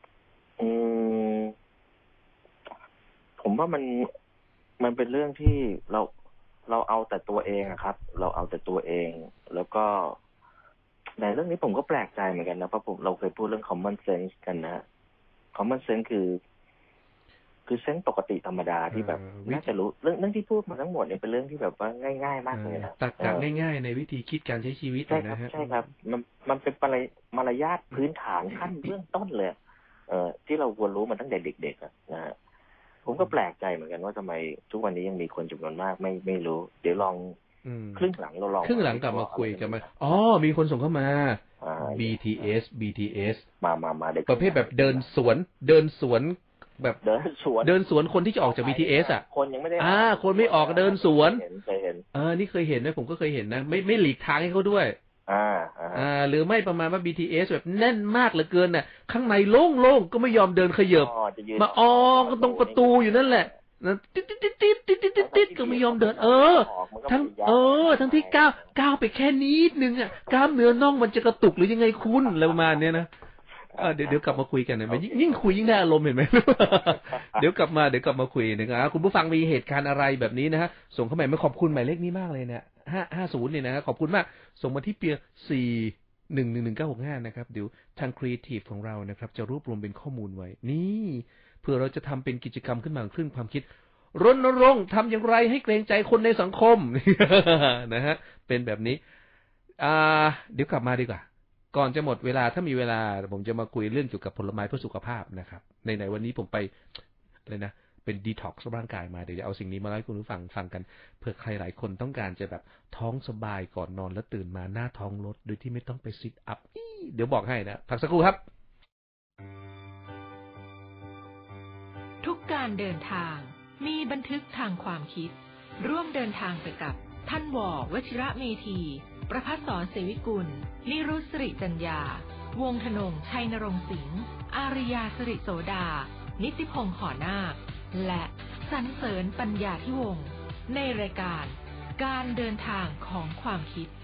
ผมว่ามันเป็นเรื่องที่เราเอาแต่ตัวเองครับเราเอาแต่ตัวเองแล้วก็ในเรื่องนี้ผมก็แปลกใจเหมือนกันนะเพราะเราเคยพูดเรื่อง common sense กันนะ common sense คือเซนส์ปกติธรรมดาที่แบบน่าจะรู้เรื่องที่พูดมาทั้งหมดเนี่ยเป็นเรื่องที่แบบว่าง่ายๆมากเลยนะตรรกะง่ายๆในวิธีคิดการใช้ชีวิตนะฮะใช่ครับมันเป็นมารยาทพื้นฐานขั้นเบื้องต้นเลยที่เราควรรู้มาตั้งแต่เด็กๆนะฮะผมก็แปลกใจเหมือนกันว่าทำไมทุกวันนี้ยังมีคนจำนวนมากไม่รู้เดี๋ยวลองครึ่งหลังเราลองครึ่งหลังกลับมาคุยกันมามีคนส่งเข้ามา BTS มาเด็กประเภทแบบเดินสวนแบบเดินสวนคนที่จะออกจาก BTS คนยังไม่ได้คนไม่ออกเดินสวนเคยเห็นนี่เคยเห็นนะผมก็เคยเห็นนะไม่หลีกทางให้เขาด้วยหรือไม่ประมาณว่า BTS แบบแน่นมากเหลือเกินน่ะข้างในโล่งๆก็ไม่ยอมเดินขยับมาก็ตรงประตูอยู่นั่นแหละติดก็ไม่ยอมเดินทั้งที่ก้าวไปแค่นิดนึงกล้ามเนื้อน่องมันจะกระตุกหรือยังไงคุณอะไรประมาณนี้นะเดี๋ยวกลับมาคุยกันนะยิ่งคุยยิ่งได้อารมณ์เห็นไหมเดี๋ยวกลับมาคุยนะครับคุณผู้ฟังมีเหตุการณ์อะไรแบบนี้นะฮะส่งเข้ามาไม่ขอบคุณหมายเลขนี้มากเลยเนี่ย550เนี่ยนะขอบคุณมากส่งมาที่เปีย4111965นะครับเดี๋ยวทางครีเอทีฟของเรานะครับจะรวบรวมเป็นข้อมูลไว้นี่เพื่อเราจะทำเป็นกิจกรรมขึ้นมาครึ่งความคิดรณรงค์ทำอย่างไรให้เกรงใจคนในสังคม นะฮะเป็นแบบนี้เดี๋ยวกลับมาดีกว่าก่อนจะหมดเวลาถ้ามีเวลาผมจะมาคุยเรื่องเกี่ยวกับผลไม้เพื่อสุขภาพนะครับในวันนี้ผมไปเลยนะเป็นดีท็อกซ์ร่างกายมาเดี๋ยวจะเอาสิ่งนี้มาเล่าให้คุณผู้ฟังฟังกันเผื่อใครหลายคนต้องการจะแบบท้องสบายก่อนนอนแล้วตื่นมาหน้าท้องลดโดยที่ไม่ต้องไปซิทอัพเดี๋ยวบอกให้นะพักสักครู่ครับทุกการเดินทางมีบันทึกทางความคิดร่วมเดินทางไปกับท่านว.วชิระเมธีประภัสสร เสวิกุลนิรุต สิริจัญญาวงศ์ธนง ชัยนรงค์สิงห์อาริยา สิริโสดานิติพงษ์ หอนาคและสรรเสริญปัญญาธิวงศ์ในรายการการเดินทางของความคิด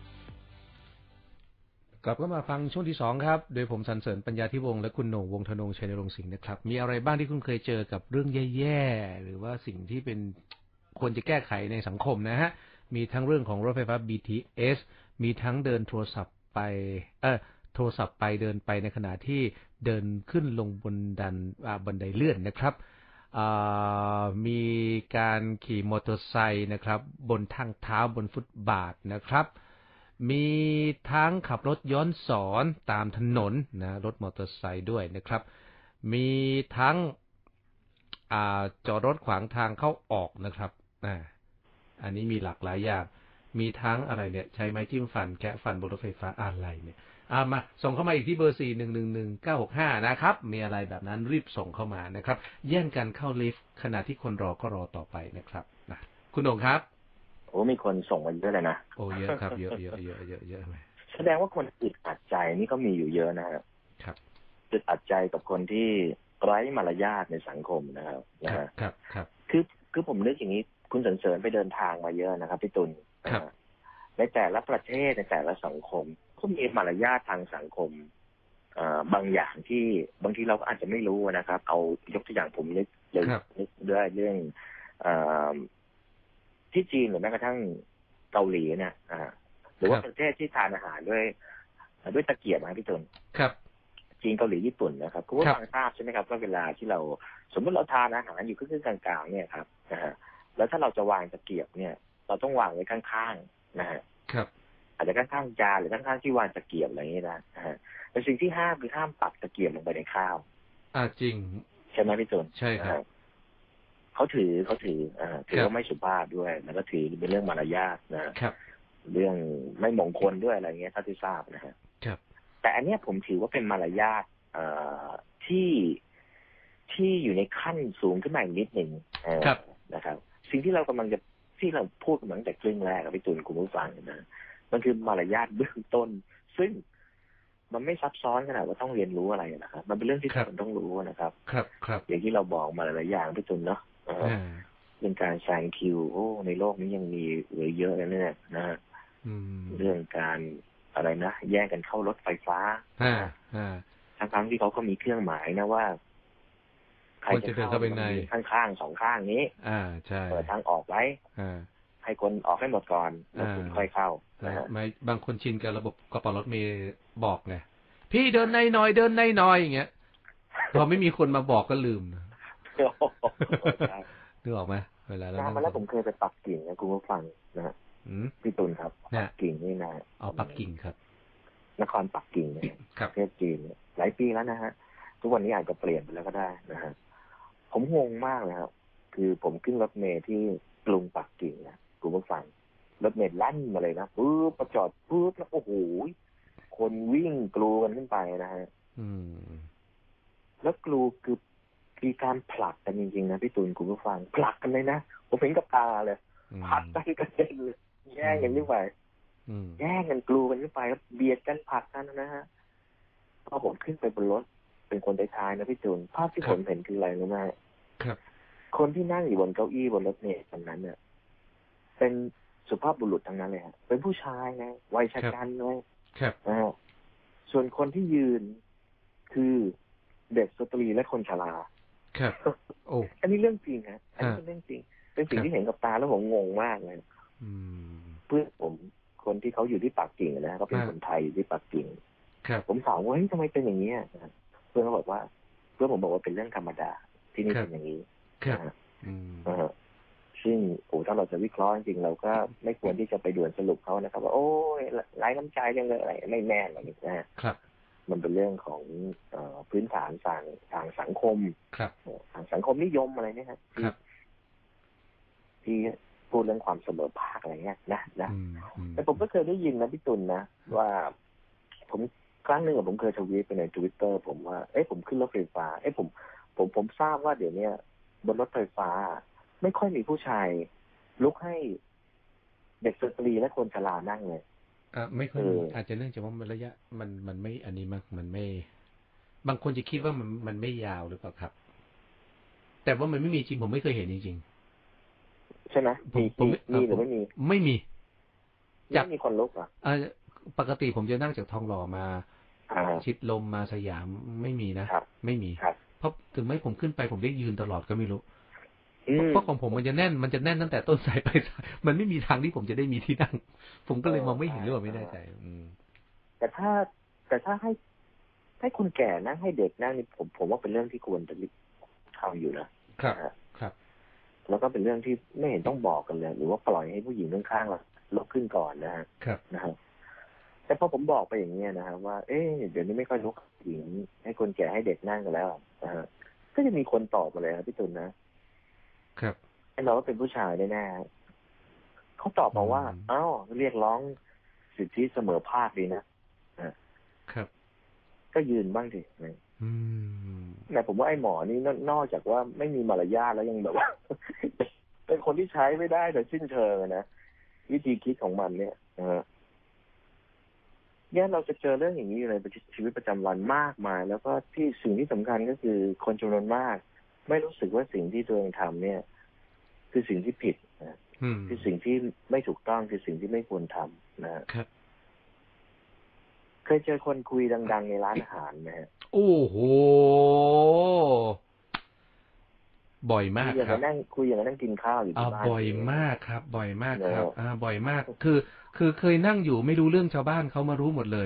กลับมาฟังช่วงที่2ครับโดยผมสรรเสริญปัญญาธิวงศ์และคุณโหน่งวงศ์ธนงชัยนรงค์สิงห์นะครับมีอะไรบ้างที่คุณเคยเจอกับเรื่องแย่ๆหรือว่าสิ่งที่เป็นควรจะแก้ไขในสังคมนะฮะมีทั้งเรื่องของรถไฟฟ้า BTS มีทั้งเดินโทรศัพท์ไปเดินไปในขณะที่เดินขึ้นลงบันไดเลื่อนนะครับมีการขี่มอเตอร์ไซค์นะครับบนทางเท้าบนฟุตบาทนะครับมีทั้งขับรถย้อนสอนตามถนนนะรถมอเตอร์ไซค์ด้วยนะครับมีทั้งจอดรถขวางทางเข้าออกนะครับอันนี้มีหลากหลายอย่างมีทั้งอะไรเนี่ยใช้ไม้จิ้มฟันแคะฟันบนรถไฟฟ้าอะไรเนี่ยมาส่งเข้ามาอีกที่เบอร์4111965นะครับมีอะไรแบบนั้นรีบส่งเข้ามานะครับแย่งกันเข้าลิฟต์ขณะที่คนรอก็รอต่อไปนะครับนะคุณโด่งครับโอ้มีคนส่งมาเยอะเลยนะโอ้เยอะครับเยอะเลยแสดงว่าคนอึดอัดใจนี่ก็มีอยู่เยอะนะครับอึดอัดใจกับคนที่ไร้มารยาทในสังคมนะครับครับคือผมนึกอย่างนี้คุณสรรเสริญไปเดินทางมาเยอะนะครับพี่ตุลในแต่ละประเทศในแต่ละสังคมก็มีมารยาททางสังคมบางอย่างที่บางทีเราก็อาจจะไม่รู้นะครับเอายกตัวอย่างผมนึกด้วยเรื่องที่จีนหรือแม้กระทั่งเกาหลีเนี่ยหรือว่าประเทศที่ทานอาหารด้วยตะเกียบนะพี่ตุลครับจีนเกาหลีญี่ปุ่นนะครับคุณผู้ฟังทราบใช่ไหมครับว่าเวลาที่เราสมมติเราทานอาหารอยู่ครึ่งกลางๆเนี่ยครับแล้วถ้าเราจะวางตะเกียบเนี่ยเราต้องวางไว้ข้างๆนะฮะครับอาจจะข้างๆจานหรือข้างๆที่วางตะเกียบอะไรอย่างนี้นะแต่สิ่งที่ห้ามคือห้ามปักตะเกียบลงไปในข้าวจริงใช่ไหมพี่ตุลใช่ครับเขาถือว่าไม่สุภาพด้วยแล้วก็ถือเป็นเรื่องมารยาทนะครับเรื่องไม่มงคลด้วยอะไรเงี้ยถ้าที่ทราบนะฮะครับแต่อันเนี้ยผมถือว่าเป็นมารยาทที่อยู่ในขั้นสูงขึ้นมาอีกนิดหนึ่งนะครับสิ่งที่เรากำลังจะที่เราพูดกันตั้งแต่ครึ่งแรกกับพี่ตุลคุณผู้ฟังนะมันคือมารยาทเบื้องต้นซึ่งมันไม่ซับซ้อนขนาดว่าต้องเรียนรู้อะไรนะครับมันเป็นเรื่องที่ทุกคนต้องรู้นะครับอย่างที่เราบอกมาหลายอย่างพี่ตุลเนาะเรื่องการแซงคิวในโลกนี้ยังมีเหลือเยอะเลยเนี่ยนะเรื่องการอะไรนะแย่งกันเข้ารถไฟฟ้าทั้งที่เขาก็มีเครื่องหมายนะว่าใครจะเข้าไปในข้างๆสองข้างนี้ใช่เปิดทางออกไว้ให้คนออกให้หมดก่อนแล้วคุณค่อยเข้าไม่บางคนชินกับระบบกระเป๋ารถเมล์บอกไงพี่เดินในหน่อยอย่างเงี้ยพอไม่มีคนมาบอกก็ลืมนึกออกไหมเวลามาแล้วผมเคยไปปักกิ่งนะคุณผู้ฟังนะฮะพี่ตุลครับปักกิ่งนี่นะปักกิ่งครับนครปักกิ่งเนี่ยประเทศจีนหลายปีแล้วนะฮะทุกวันนี้อาจจะเปลี่ยนไปแล้วก็ได้นะฮะผมงงมากเลยครับคือผมขึ้นรถเมล์ที่กรุงปักกิ่งนะคุณผู้ฟังรถเมล์ลั่นมาเลยนะประจอดแล้วโอ้โหคนวิ่งกลูกันขึ้นไปนะฮะแล้วกลูคือมีการผลักกันจริงๆนะพี่ตูนคุณผู้ฟังผลักกันเลยนะผมเห็นกับตาเลยผลักกันกระเด็นเลยแย่งกันขึ้นไปแย่งกันกลูกันขึ้นไปแล้วเบียดกันผลักกันนะฮะพอผมขึ้นไปบนรถเป็นคนท้ายๆนะพี่ตูนภาพที่ผมเห็นคืออะไรรู้ไหมครับคนที่นั่งอยู่บนเก้าอี้บนรถเมล์ตอนนั้นเนี่ยเป็นสุภาพบุรุษทั้งนั้นเลยฮะเป็นผู้ชายไงวัยชราเลยนะฮะส่วนคนที่ยืนคือเด็กสตรีและคนชราครับอันนี้เรื่องจริงฮะอันนี้เป็นเรื่องจริงเป็นสิ่งที่เห็นกับตาแล้วผมงงมากเลยเพื่อนผมคนที่เขาอยู่ที่ปักกิ่งนะเขาเป็นคนไทยอยู่ที่ปักกิ่งผมถามว่าเฮ้ยทำไมเป็นอย่างนี้เพื่อนเขาบอกว่าเพื่อนผมบอกว่าเป็นเรื่องธรรมดาที่นี่เป็นอย่างนี้ซึ่งถ้าเราจะวิเคราะห์จริงๆเราก็ไม่ควรที่จะไปด่วนสรุปเขานะครับว่าโอ้ยไร้น้ำใจจังเลยอะไรไม่แน่อะไรอย่างเงี้ยครับมันเป็นเรื่องของพื้นฐานทางสังคมทางสังคมนิยมอะไรเนี่ยครับที่พูดเรื่องความเสมอภาคอะไรเงี้ยนะแต่ผมก็เคยได้ยินนะพี่ตุลนะว่าผมครั้งหนึ่งผมเคยทวีตไปใน Twitter ผมว่าผมขึ้นรถไฟฟ้าผมทราบว่าเดี๋ยวนี้บนรถไฟฟ้าไม่ค่อยมีผู้ชายลุกให้เด็กสตรีและคนชรานั่งเลยไม่ค่อยอาจจะเนื่องจากว่าระยะมันไม่อันนี้มันไม่บางคนจะคิดว่ามันไม่ยาวหรือเปล่าครับแต่ว่ามันไม่มีจริงผมไม่เคยเห็นจริงๆใช่ไหมมีหรือไม่มีไม่มีมีคนลุกอ่ะปกติผมจะนั่งจากทองหล่อมาชิดลมมาสยามไม่มีนะไม่มีเพราะถึงแม้ผมขึ้นไปผมได้ยืนตลอดก็ไม่รู้เพราะของผมมันจะแน่นตั้งแต่ต้นสายไปมันไม่มีทางที่ผมจะได้มีที่นั่งผมก็เลยมองไม่เห็นหรือว่าไม่แน่ใจแต่ถ้าให้คนแก่นั่งให้เด็กนั่งนี่ผมว่าเป็นเรื่องที่ควรจะทำอยู่นะครับแล้วก็เป็นเรื่องที่ไม่เห็นต้องบอกกันเลยหรือว่าปล่อยให้ผู้หญิงข้างๆเราลุกขึ้นก่อนนะครับแต่พอผมบอกไปอย่างนี้นะครับว่าเดี๋ยวนี้ไม่ค่อยลุกหญิงให้คนแก่ให้เด็กนั่งกันแล้วก็จะมีคนตอบมาเลยครับพี่ตุลนะครับเราก็เป็นผู้ชายแน่ๆเขาตอบมาว่าเรียกร้องสิทธิเสมอภาคดีนะครับก็ยืนบ้างสิแต่ผมว่าไอ้หมอนี่นอกจากว่าไม่มีมารยาทแล้วยังแบบว่า เป็นคนที่ใช้ไม่ได้แต่สิ้นเชิงนะวิธีคิดของมันเนี่ยเนี่ยเราจะเจอเรื่องอย่างนี้ในชีวิตประจำวันมากมายแล้วก็ที่สิ่งที่สำคัญก็คือคนจำนวนมากไม่รู้สึกว่าสิ่งที่ตัวเองทำเนี่ยคือสิ่งที่ผิดคือสิ่งที่ไม่ถูกต้องคือสิ่งที่ไม่ควรทำนะครับเคยเจอคนคุยดังๆในร้านอาหารไหมฮะโอ้โหบ่อยมากครับคุยอย่างนั่งกินข้าวอยู่ที่บ้านบ่อยมากครับบ่อยมากครับบ่อยมากคือเคยนั่งอยู่ไม่รู้เรื่องชาวบ้านเขามารู้หมดเลย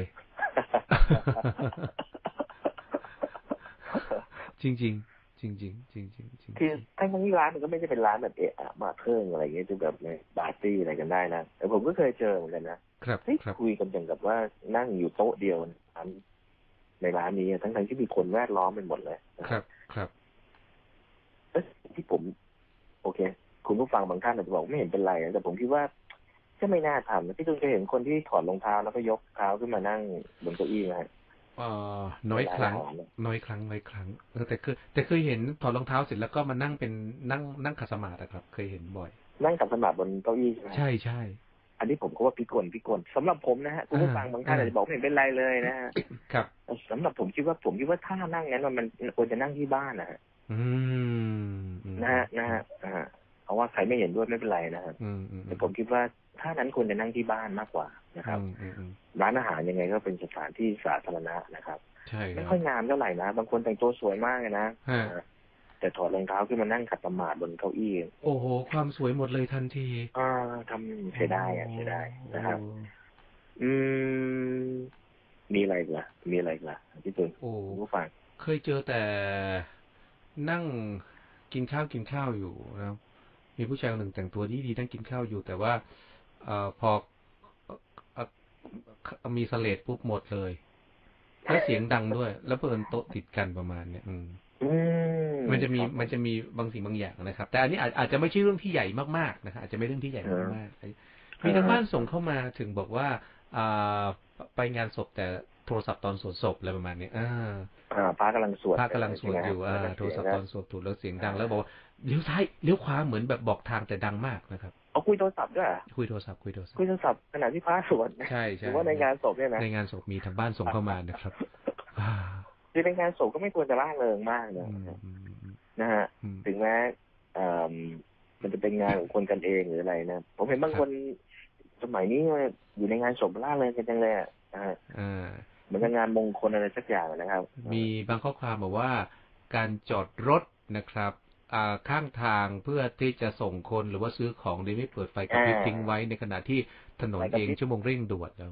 จริงๆจริงคือทั้งที่ร้านมันก็ไม่ใช่เป็นร้านแบบมาเพิ่งอะไรอย่างเงี้ยจะแบบในปาร์ตี้อะไรกันได้นะแต่ผมก็เคยเจอเหมือนกันนะครับคุยกันอย่างกับว่านั่งอยู่โต๊ะเดียวในร้านนี้ทั้งที่มีคนแวดล้อมเป็นหมดเลยครับที่ผมโอเคคุณผู้ฟังบางท่านอาจจะบอกไม่เห็นเป็นไรแต่ผมคิดว่าก็ไม่น่าทำนะพี่ตุ้มเคยเห็นคนที่ถอดรองเท้าแล้วก็ยกเท้าขึ้นมานั่งบนเก้าอี้ไหมน้อยครั้งแต่เคยเห็นถอดรองเท้าเสร็จแล้วก็มานั่งเป็นนั่งขัดสมาธิครับเคยเห็นบ่อยนั่งขัดสมาธิบนเก้าอี้ใช่ไหมใช่อันนี้ผมก็ว่าพิกลสำหรับผมนะฮะคุณผู้ฟังบางท่านอาจจะบอกไม่เห็นเป็นไรเลยนะครับสำหรับผมคิดว่าถ้านั่งงั้นมันควรจะนั่งที่บ้านนะฮะนะฮะเพราะว่าใครไม่เห็นด้วยไม่เป็นไรนะครับแต่ผมคิดว่าถ้านั้นควรจะนั่งที่บ้านมากกว่านะครับร้านอาหารยังไงก็เป็นสถานที่สาธารณะนะครับไม่ค่อยงามเท่าไหร่นะบางคนแต่งตัวสวยมากเลยนะแต่ถอดรองเท้าขึ้นมานั่งขัดสมาธิบนเก้าอี้โอ้โหความสวยหมดเลยทันทีทำใช้ได้นะครับมีอะไรอีกล่ะพี่ตุลผู้ฟังเคยเจอแต่นั่งกินข้าวอยู่นะมีผู้ชายคนหนึ่งแต่งตัวดีนั่งกินข้าวอยู่แต่ว่าพอมีสเลดปุ๊บหมดเลยแล้วเสียงดังด้วยแล้วเปิดโต๊ะติดกันประมาณเนี้ยมันจะมีบางสิ่งบางอย่างนะครับแต่อันนี้อาจจะไม่ใช่เรื่องที่ใหญ่มากๆนะครับอาจจะไม่เรื่องที่ใหญ่มากๆมีทางบ้านส่งเข้ามาถึงบอกว่าไปงานศพแต่โทรศัพท์ตอนสวดศพอะไรประมาณนี้พระกำลังสวดอยู่โทรศัพท์ตอนสวดถูกแล้วเสียงดังแล้วบอกเลี้ยวซ้ายเลี้ยวขวาเหมือนแบบบอกทางแต่ดังมากนะครับคุยโทรศัพท์ด้วยคุยโทรศัพท์ขณะที่พระสวดใช่หรือว่าในงานศพเนี่ยนะในงานศพมีทางบ้านส่งเข้ามานะครับคือในงานศพก็ไม่ควรจะร่าเริงมากนะฮะถึงแม้มันจะเป็นงานของคนกันเองหรืออะไรนะผมเห็นบางคนสมัยนี้อยู่ในงานศพร่าเริงกันจังเลยเหมือนกับงานมงคลอะไรสักอย่างนะครับมีบางข้อความบอกว่าการจอดรถนะครับข้างทางเพื่อที่จะส่งคนหรือว่าซื้อของโดยไม่เปิดไฟกระพริบทิ้งไว้ในขณะที่ถนนเองชั่วโมงเร่งด่วนประมาณนี้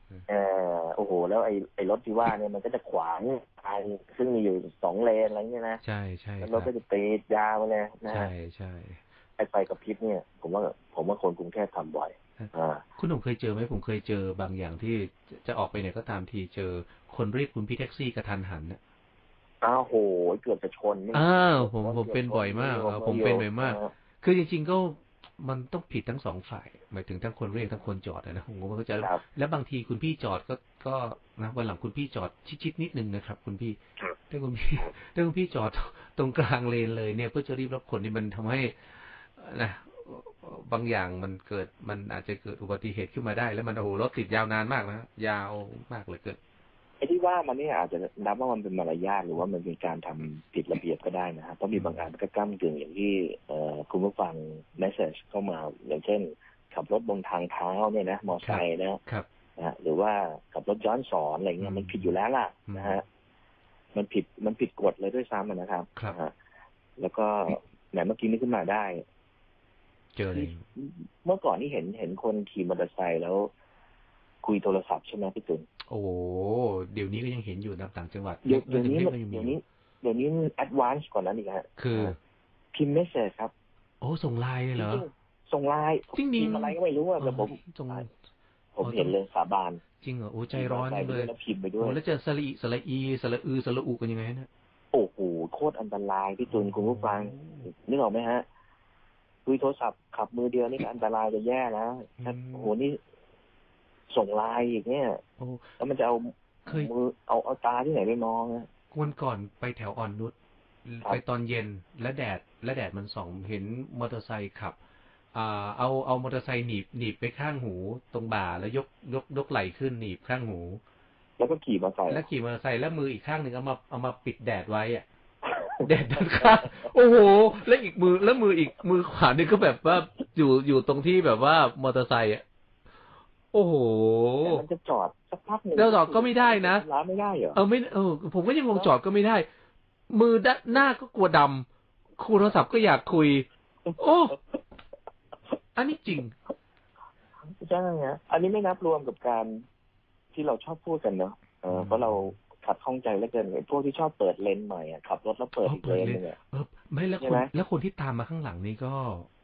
โอ้โหแล้วไอ้รถที่ว่าเนี่ยมันก็จะขวางทางซึ่งมีอยู่2 เลนอะไรเงี้ยนะใช่ใช่แล้วรถก็จะติดยาวเลยนะใช่ใช่ไอ้ไฟกระพริบเนี่ยผมว่าคนกรุงเทพทำบ่อยคุณหนุ่มเคยเจอไหมผมเคยเจอบางอย่างที่จะออกไปไหนก็ตามทีเจอคนเรียกคุณพี่แท็กซี่กระทันหันนะโหเกือบจะชนผมเป็นบ่อยมากผมเป็นบ่อยมากคือจริงๆก็มันต้องผิดทั้ง2 ฝ่ายหมายถึงทั้งคนเรียกทั้งคนจอดนะผมก็เข้าใจแล้วบางทีคุณพี่จอดก็นะวันหลังคุณพี่จอดชิดๆนิดนึงนะครับคุณพี่ถ้าคุณพี่จอดตรงกลางเลนเลยเนี่ยเพื่อจะรีบรับคนนี่มันทำให้นะบางอย่างมันอาจจะเกิดอุบัติเหตุขึ้นมาได้แล้วมันโอ้โหรถติดยาวนานมากนะยาวมากเลยเกิดไอ้ที่ว่ามันเนี่ยอาจจะนับว่ามันเป็นมารยาทหรือว่ามันเป็นการทำผิดระเบียบก็ได้นะครับเพราะมีบางงานมันก็ก้ำกึ่งอย่างที่คุณผู้ฟังเมสเซจเข้ามาอย่างเช่นขับรถบนทางเท้าเนี่ยนะมอเตอร์ไซค์นะครับหรือว่าขับรถย้อนสอนอะไรเงี้ยมันผิดอยู่แล้วล่ะนะฮะมันผิดกฎเลยด้วยซ้ำนะครับแล้วก็ไหนเมื่อกี้นี้ขึ้นมาได้เจอเลยเมื่อก่อนนี่เห็นคนขี่มอเตอร์ไซค์แล้วคุยโทรศัพท์ใช่ไหมพี่ตุลโอ้เดี๋ยวนี้ก็ยังเห็นอยู่ต่างจังหวัดเดี๋ยวนี้แอดวานซ์กว่านั้นอีกฮะคือพิมพ์เมสเซจครับโอ้ส่งไลน์เลยเหรอส่งไลน์จริงๆอะไรก็ไม่รู้อะแต่ผมเห็นเลยสาบานจริงเหรอโอ้ใจร้อนเลยแล้วพิมพ์ไปด้วยแล้วจะสระอีสระอีสระอือสระอุกันยังไงนะโอ้โหโคตรอันตรายพี่ตุลคุณผู้ฟังนึกออกไหมฮะคุยโทรศัพท์ขับมือเดียวนี่อันตรายจะแย่แล้วโอ้โหนี่ส่งไลน์อีกเนี่ยแล้วมันจะเอามือเอาตาที่ไหนไปมองอ่ะวันก่อนไปแถวอ่อนนุชไปตอนเย็นและแดดมันส่องเห็นมอเตอร์ไซค์ขับเอามอเตอร์ไซค์หนีบไปข้างหูตรงบ่าแล้วยกไหล่ขึ้นหนีบข้างหูแล้วก็ขี่มอเตอร์ไซค์แล้วมืออีกข้างหนึ่งเอามาปิดแดดไว้อ่ะแดดด้านข้างโอ้โหแล้วอีกมืออีกมือขวานี่ก็แบบว่าอยู่ตรงที่แบบว่ามอเตอร์ไซค์อ่ะโอ้โหมันจะจอดสักพักนึงแล้วจอดก็ไม่ได้นะร้านไม่ได้เหรอผมก็ยังงงจอดก็ไม่ได้มือด้านหน้าก็กลัวดำคุยโทรศัพท์ก็อยากคุยโอ้อันนี้จริงใช่ฮะอันนี้ไม่นับรวมกับการที่เราชอบพูดกันเนาะเพราะเราขัดข้องใจแล้วเกินพวกที่ชอบเปิดเลนใหม่ขับรถแล้วเปิดอีกเลนนึงเนี่ยไม่แล้วคนที่ตามมาข้างหลังนี่ก็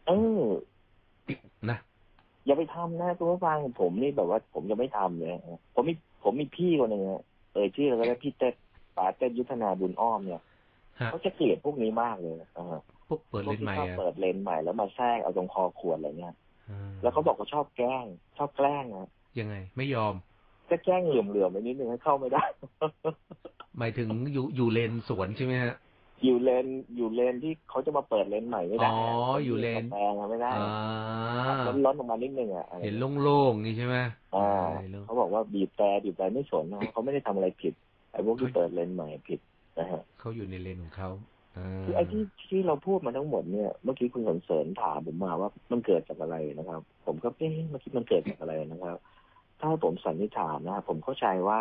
นะอย่าไปทำนะคุณผู้ฟังผมนี่แบบว่าผมจะไม่ทำเลยผมมีพี่คนหนึ่งชื่ออะไรก็พี่เต้ป๋าเต้ยุทธนาบุญอ้อมเนี่ยเขาจะเกลียดพวกนี้มากเลยพวกเปิดเลนใหม่เปิดเลนใหม่แล้วมาแทรกเอาตรงคอขวดอะไรเงี้ยแล้วเขาบอกเขาชอบแกล้งนะยังไงไม่ยอมจะแกล้งเหลื่อมไปนิดนึงให้เข้าไม่ได้หมายถึงอยู่เลนสวนใช่ไหมฮะอยู่เลนที่เขาจะมาเปิดเลนใหม่ไม่ได้อยู่เลนแปลงไม่ได้ล้นออกมานิดนึงเห็นโล่งๆนี่ใช่ไหมเขาบอกว่าบีบแต่ไม่สนเขาไม่ได้ทำอะไรผิดไอ้พวกที่เปิดเลนใหม่ผิดนะฮะเขาอยู่ในเลนของเขาคือไอ้ที่เราพูดมาทั้งหมดเนี่ยเมื่อกี้คุณสนเสริญถามผมมาว่ามันเกิดจากอะไรนะครับผมก็เมื่อกี้มันเกิดจากอะไรนะครับถ้าให้ผมสันนิษฐานนะผมเข้าใจว่า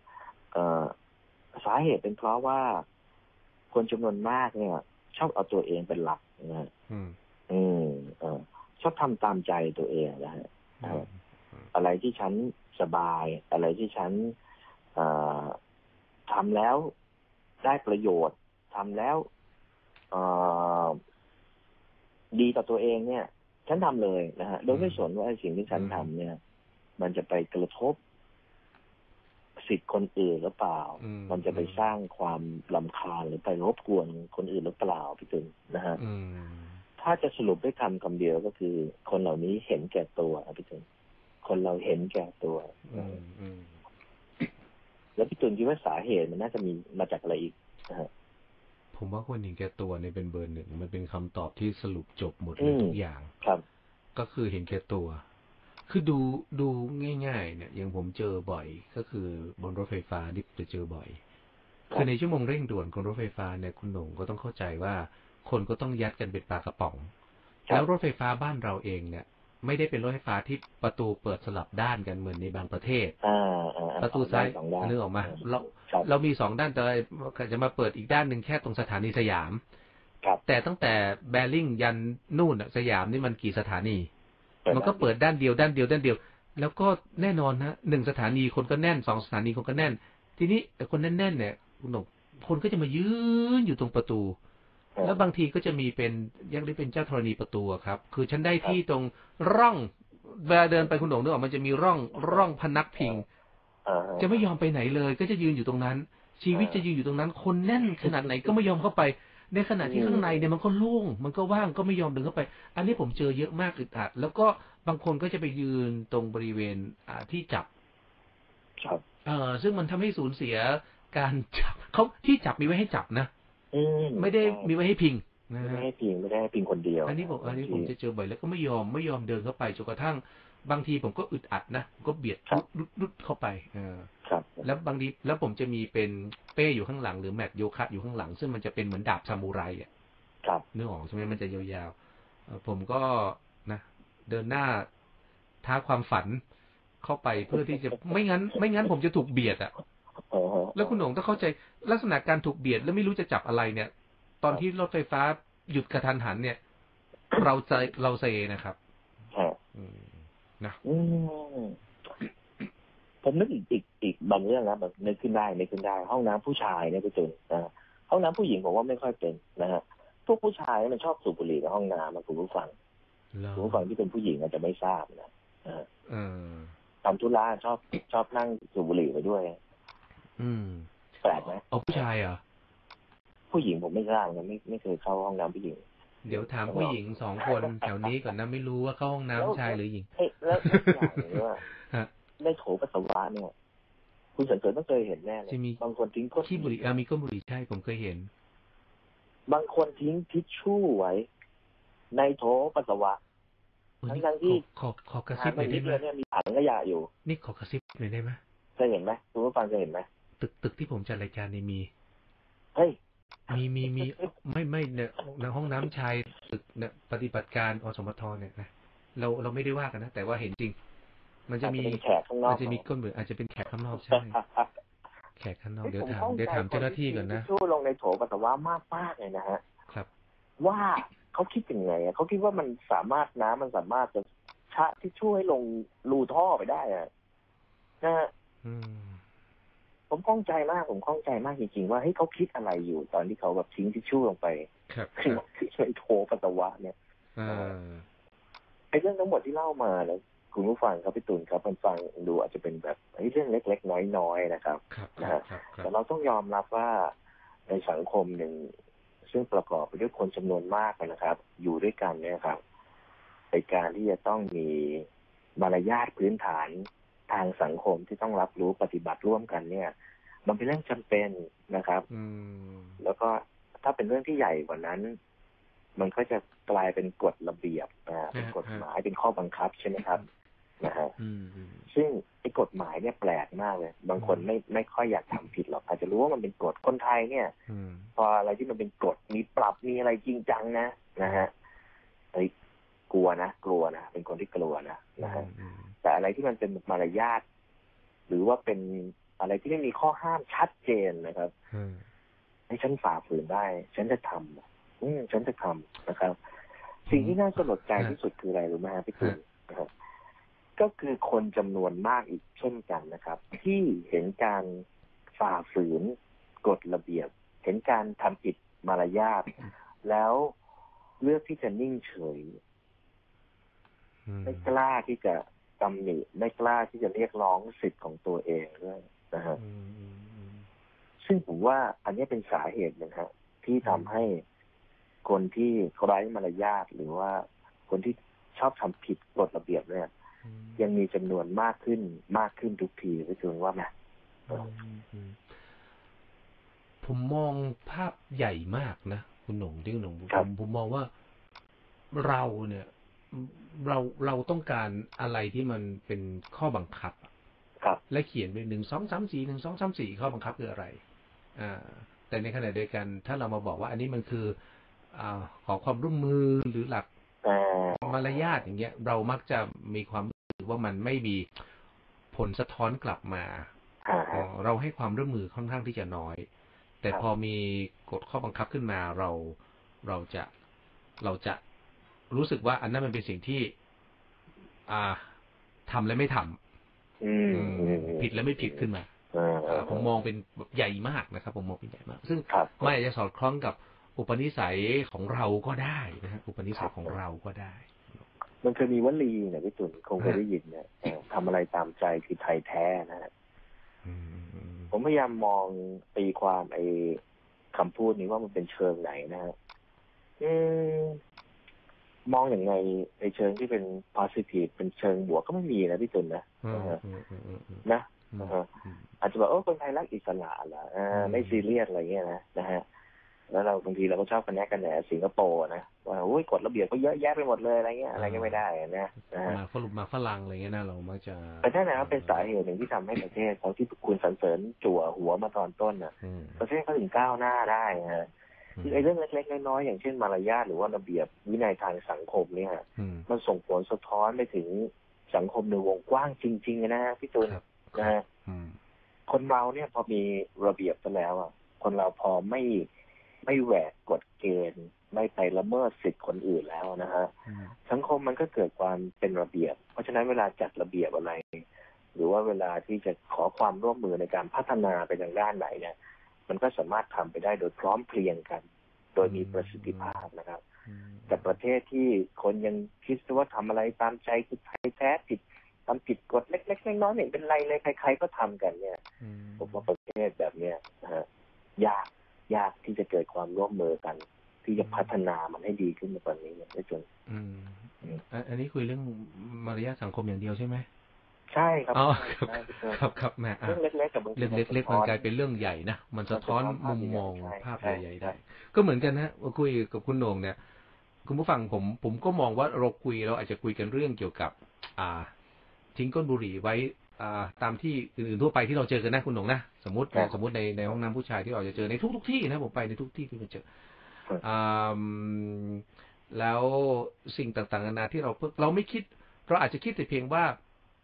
สาเหตุเป็นเพราะว่าคนจำนวนมากเนี่ยชอบเอาตัวเองเป็นหลักนะชอบทำตามใจตัวเองนะฮะอะไรที่ฉันสบายอะไรที่ฉันทำแล้วได้ประโยชน์ทำแล้วดีต่อตัวเองเนี่ยฉันทำเลยนะฮะโดยไม่สนว่าสิ่งที่ฉันทำเนี่ยมันจะไปกระทบสิทธิ์คนอื่นหรือเปล่ามันจะไปสร้างความรำคาญหรือไปรบกวนคนอื่นหรือเปล่าพี่ตุลนะฮะถ้าจะสรุปด้วยคำเดียวก็คือคนเหล่านี้เห็นแก่ตัวพี่ตุลคนเราเห็นแก่ตัวแล้วพี่ตุลคิดว่าสาเหตุมันน่าจะมีมาจากอะไรอีกนะฮะผมว่าคนเห็นแก่ตัวเนี่ยเป็นเบอร์หนึ่งมันเป็นคำตอบที่สรุปจบหมดเลยทุกอย่างครับก็คือเห็นแก่ตัวคือดูง่ายๆเนี่ยอย่างผมเจอบ่อยก็คือบนรถไฟฟ้าที่จะเจอบ่อยคือในชั่วโมงเร่งด่วนของรถไฟฟ้าเนี่ยคุณหนุ่มก็ต้องเข้าใจว่าคนก็ต้องยัดกันเป็นปลากระป๋องแล้วรถไฟฟ้าบ้านเราเองเนี่ยไม่ได้เป็นรถไฟฟ้าที่ประตูเปิดสลับด้านกันเหมือนในบางประเทศประตูซ้ายนึกออกมาเรามี2ด้านแต่จะมาเปิดอีกด้านนึงแค่ตรงสถานีสยามแต่ตั้งแต่แบริ่งยันนู่นสยามนี่มันกี่สถานีมันก็เปิดด้านเดียวแล้วก็แน่นอนนะ1 สถานีคนก็แน่น2 สถานีคนก็แน่นทีนี้คนแน่นๆเนี่ยคุณหนุ่มคนก็จะมายืนอยู่ตรงประตูแล้วบางทีก็จะมีเป็นยังได้เป็นเจ้าธรณีประตูครับคือฉันได้ที่ตรงร่องเวลาเดินไปคุณหนุ่มนึกออกมันจะมีร่องพนักพิงจะไม่ยอมไปไหนเลยก็จะยืนอยู่ตรงนั้นชีวิตจะยืนอยู่ตรงนั้นคนแน่นขนาดไหนก็ไม่ยอมเข้าไปในขณะที่ข้างในเนี่ยมันก็โล่งมันก็ว่างก็ไม่ยอมเดินเข้าไปอันนี้ผมเจอเยอะมากอึดอัดแล้วก็บางคนก็จะไปยืนตรงบริเวณที่จับซึ่งมันทำให้สูญเสียการจับเขาที่จับมีไว้ให้จับนะไม่ได้มีไว้ให้พิงนะไม่ให้พิงไม่ได้ให้พิงคนเดียวอันนี้ผมจะเจอบ่อยแล้วก็ไม่ยอมเดินเข้าไปจนกระทั่งบางทีผมก็อึดอัดนะก็เบียดรุดเข้าไปแล้วบางทีแล้วผมจะมีเป็นเป้อยู่ข้างหลังหรือแมตโยคะอยู่ข้างหลังซึ่งมันจะเป็นเหมือนดาบซามูไรอ่ะเนื้อออกใช่ไหมมันจะยาวๆผมก็นะเดินหน้าท้าความฝันเข้าไปเพื่อที่จะไม่งั้นผมจะถูกเบียดอ่ะแล้วคุณหนงต้องเข้าใจลักษณะการถูกเบียดแล้วไม่รู้จะจับอะไรเนี่ยตอนที่รถไฟฟ้าหยุดกระทันหันเนี่ยเราเซนะครับนะผมนึกอีกบางเรื่องนะแบบนึกขึ้นได้ห้องน้ำผู้ชายเนี่ยไปจนห้องน้ำผู้หญิงผมว่าไม่ค่อยเป็นนะฮะพวกผู้ชายมันชอบสูบบุหรี่ในห้องน้ำคุณผู้ฟังที่เป็นผู้หญิงอาจจะไม่ทราบนะทำธุระชอบนั่งสูบบุหรี่ไปด้วยแปลกไหมผู้ชายเหรอผู้หญิงผมไม่ทราบนะไม่เคยเข้าห้องน้ำผู้หญิงเดี๋ยวถามผู้หญิง2 คนแถวนี้ก่อนนะไม่รู้ว่าเข้าห้องน้ำชายหรือหญิงแล้วอย่างว่าในโถปัสสาวะเนี่ยคุณสังเกตต้องเคยเห็นแน่เลยบางคนทิ้งก้นขี้บุหรี่มีก้นบุหรี่ใช่ผมเคยเห็นบางคนทิ้งทิชชู่ไว้ในโถปัสสาวะทั้งที่ขอกระซิบหน่อยได้ไหมเนี่ยมีถังขยะอยู่นี่ขอกระซิบหน่อยได้ไหมเคยเห็นไหมคุณผู้ฟังเคยเห็นไหมตึกที่ผมจัดรายการนี่มีเฮ้ยมีไม่เนี่ยในห้องน้ำชายตึกเนี่ยปฏิบัติการอสมทเนี่ยนะเราไม่ได้ว่ากันนะแต่ว่าเห็นจริงมันจะมีก้นบุหรี่อาจจะเป็นแขกข้างนอกใช่แขกข้างนอกเดี๋ยวถามเจ้าหน้าที่ก่อนนะชู่ลงในโถปัสสาวะมากเลยนะฮะครับว่าเขาคิดยังไงเขาคิดว่ามันสามารถน้ำมันสามารถจะชะที่ช่วยลงรูท่อไปได้อะนะฮะผมข้องใจมากจริงๆว่าให้เขาคิดอะไรอยู่ตอนที่เขาแบบทิ้งทิชชู่ลงไปคือในโถปัสสาวะเนี่ยไอ้เรื่องทั้งหมดที่เล่ามาแล้วคุณผู้ฟังครับพี่ตุลครับมันฟังดูอาจจะเป็นแบบเรื่องเล็กๆน้อยๆนะครับนะฮะแต่เราต้องยอมรับว่าในสังคมหนึ่งซึ่งประกอบไปด้วยคนจำนวนมากนะครับอยู่ด้วยกันเนี่ยครับในการที่จะต้องมีมารยาทพื้นฐานทางสังคมที่ต้องรับรู้ปฏิบัติร่วมกันเนี่ยมันเป็นเรื่องจำเป็นนะครับแล้วก็ถ้าเป็นเรื่องที่ใหญ่กว่านั้นมันก็จะกลายเป็นกฎระเบียบเป็นกฎหมายเป็นข้อบังคับใช่ไหมครับนะฮะซึ่งไอ้กฎหมายเนี่ยแปลกมากเลยบางคนไม่ค่อยอยากทำผิดหรอกอาจจะรู้ว่ามันเป็นกฎคนไทยเนี่ยพออะไรที่มันเป็นกฎมีปรับมีอะไรจริงจังนะฮะกลัวนะเป็นคนที่กลัวนะฮะแต่อะไรที่มันเป็นมารยาทหรือว่าเป็นอะไรที่ไม่มีข้อห้ามชัดเจนนะครับให้ฉันฝ่าฝืนได้ฉันจะทำนะครับสิ่งที่น่าสลดใจที่สุดคืออะไรรู้ไหมพี่ตุลนะครับก็คือคนจำนวนมากอีกเช่นกันนะครับที่เห็นการฝ่าฝืนกฎระเบียบเห็นการทำผิดมารยาทแล้วเลือกที่จะนิ่งเฉยไม่กล้าที่จะตำหนิไม่กล้าที่จะเรียกร้องสิทธิ์ของตัวเองด้วยนะฮะซึ่งผมว่าอันนี้เป็นสาเหตุนะครับที่ทำให้คนที่ไร้มารยาทหรือว่าคนที่ชอบทำผิดกฎระเบียบเนี่ยยังมีจำนวนมากขึ้นทุกทีไม่ถึงว่านะผมมองภาพใหญ่มากนะคุณหนุ่มที่คุณหนุ่มผมมองว่าเราต้องการอะไรที่มันเป็นข้อบังคับและเขียนเป็น1 2 3 4ข้อบังคับคืออะไรแต่ในขณะเดียวกันถ้าเรามาบอกว่าอันนี้มันคือขอความร่วมมือหรือหลักมารยาทอย่างเงี้ยเรามักจะมีความรู้สึกว่ามันไม่มีผลสะท้อนกลับมาเราให้ความร่วมมือค่อนข้างที่จะน้อยแต่พอมีกฎข้อบังคับขึ้นมาเราจะรู้สึกว่าอันนั้นมันเป็นสิ่งที่ทำและไม่ทำผิดและไม่ผิดขึ้นมาผมมองเป็นใหญ่มากนะครับผมมองเป็นใหญ่มากซึ่งไม่อาจจะสอดคล้องกับอุปนิสัยของเราก็ได้นะฮะอุปนิสัยของเราก็ได้มันเคยมีวลีเนี่ยพี่ตุ่นคงเคยได้ยินเนี่ยทำอะไรตามใจคือไทยแท้นะฮะผมพยายามมองตีความไอ้คำพูดนี้ว่ามันเป็นเชิงไหนนะฮะมองอย่างไงในเชิงที่เป็น positive เป็นเชิงบวกก็ไม่มีนะพี่ตุ่นนะนะอาจจะบอกคนไทยรักอิสระเหรอไม่ซีเรียสอะไรเงี้ยนะฮะแล้วเราบางทีเราก็ชอบกันแหนสิงคโปร์นะว่าโอ้ยกฎระเบียบก็เยอะแยะไปหมดเลยอะไรเงี้ยอะไรก็ไม่ได้นะมาฝรั่งอะไรเงี้ยนะเรามักจะแต่นั่นนะครับเป็นสาเหตุหนึ่งที่ทำให้ประเทศเขาที่คุณสรรเสริญจั่วหัวมาตอนต้นน่ะประเทศเขาถึงก้าวหน้าได้ฮะคือไอ้เรื่องเล็กๆน้อยๆอย่างเช่นมารยาทหรือว่าระเบียบวินัยทางสังคมเนี่ยมันส่งผลสะท้อนไปถึงสังคมในวงกว้างจริงๆนะฮะพี่ตูนนะฮะคนเราเนี่ยพอมีระเบียบไปแล้วอ่ะคนเราพอไม่แหวกกฎเกณฑ์ไม่ไปละเมิดสิทธิคนอื่นแล้วนะฮะสังคมมันก็เกิดความเป็นระเบียบเพราะฉะนั้นเวลาจัดระเบียบอะไรหรือว่าเวลาที่จะขอความร่วมมือในการพัฒนาไปทางด้านไหนเนี่ยมันก็สามารถทำไปได้โดยพร้อมเพรียงกันโดยมีประสิทธิภาพนะครับแต่ประเทศที่คนยังคิดว่าทำอะไรตามใจคือไทยแท้ผิดทำผิดกฎเล็กๆน้อยๆเนี่ยเป็นไรเลยใครๆก็ทำกันเนี่ยผมว่าประเทศแบบเนี้ยนะฮะยากที่จะเกิดความร่วมมือกันที่จะพัฒนามันให้ดีขึ้นในตอนนี้เนี่ยได้จนอันนี้คุยเรื่องมารยาทสังคมอย่างเดียวใช่ไหมใช่ครับครับแม่เรื่องเล็กๆกับเรื่องเล็กๆมันกลายเป็นเรื่องใหญ่นะมันสะท้อนมุมมองภาพใหญ่ๆได้ก็เหมือนกันนะคุยกับคุณโหน่งเนี่ยคุณผู้ฟังผมก็มองว่าเราอาจจะคุยกันเรื่องเกี่ยวกับทิ้งก้นบุหรี่ไว้ตามที่อื่นๆทั่วไปที่เราเจอกันนะคุณโหน่งนะสมมติในห้องน้ำผู้ชายที่เราจะเจอในทุกๆที่นะผมไปในทุกที่ที่เราเจอแล้วสิ่งต่างๆนานาที่เราไม่คิดเราอาจจะคิดแต่เพียงว่า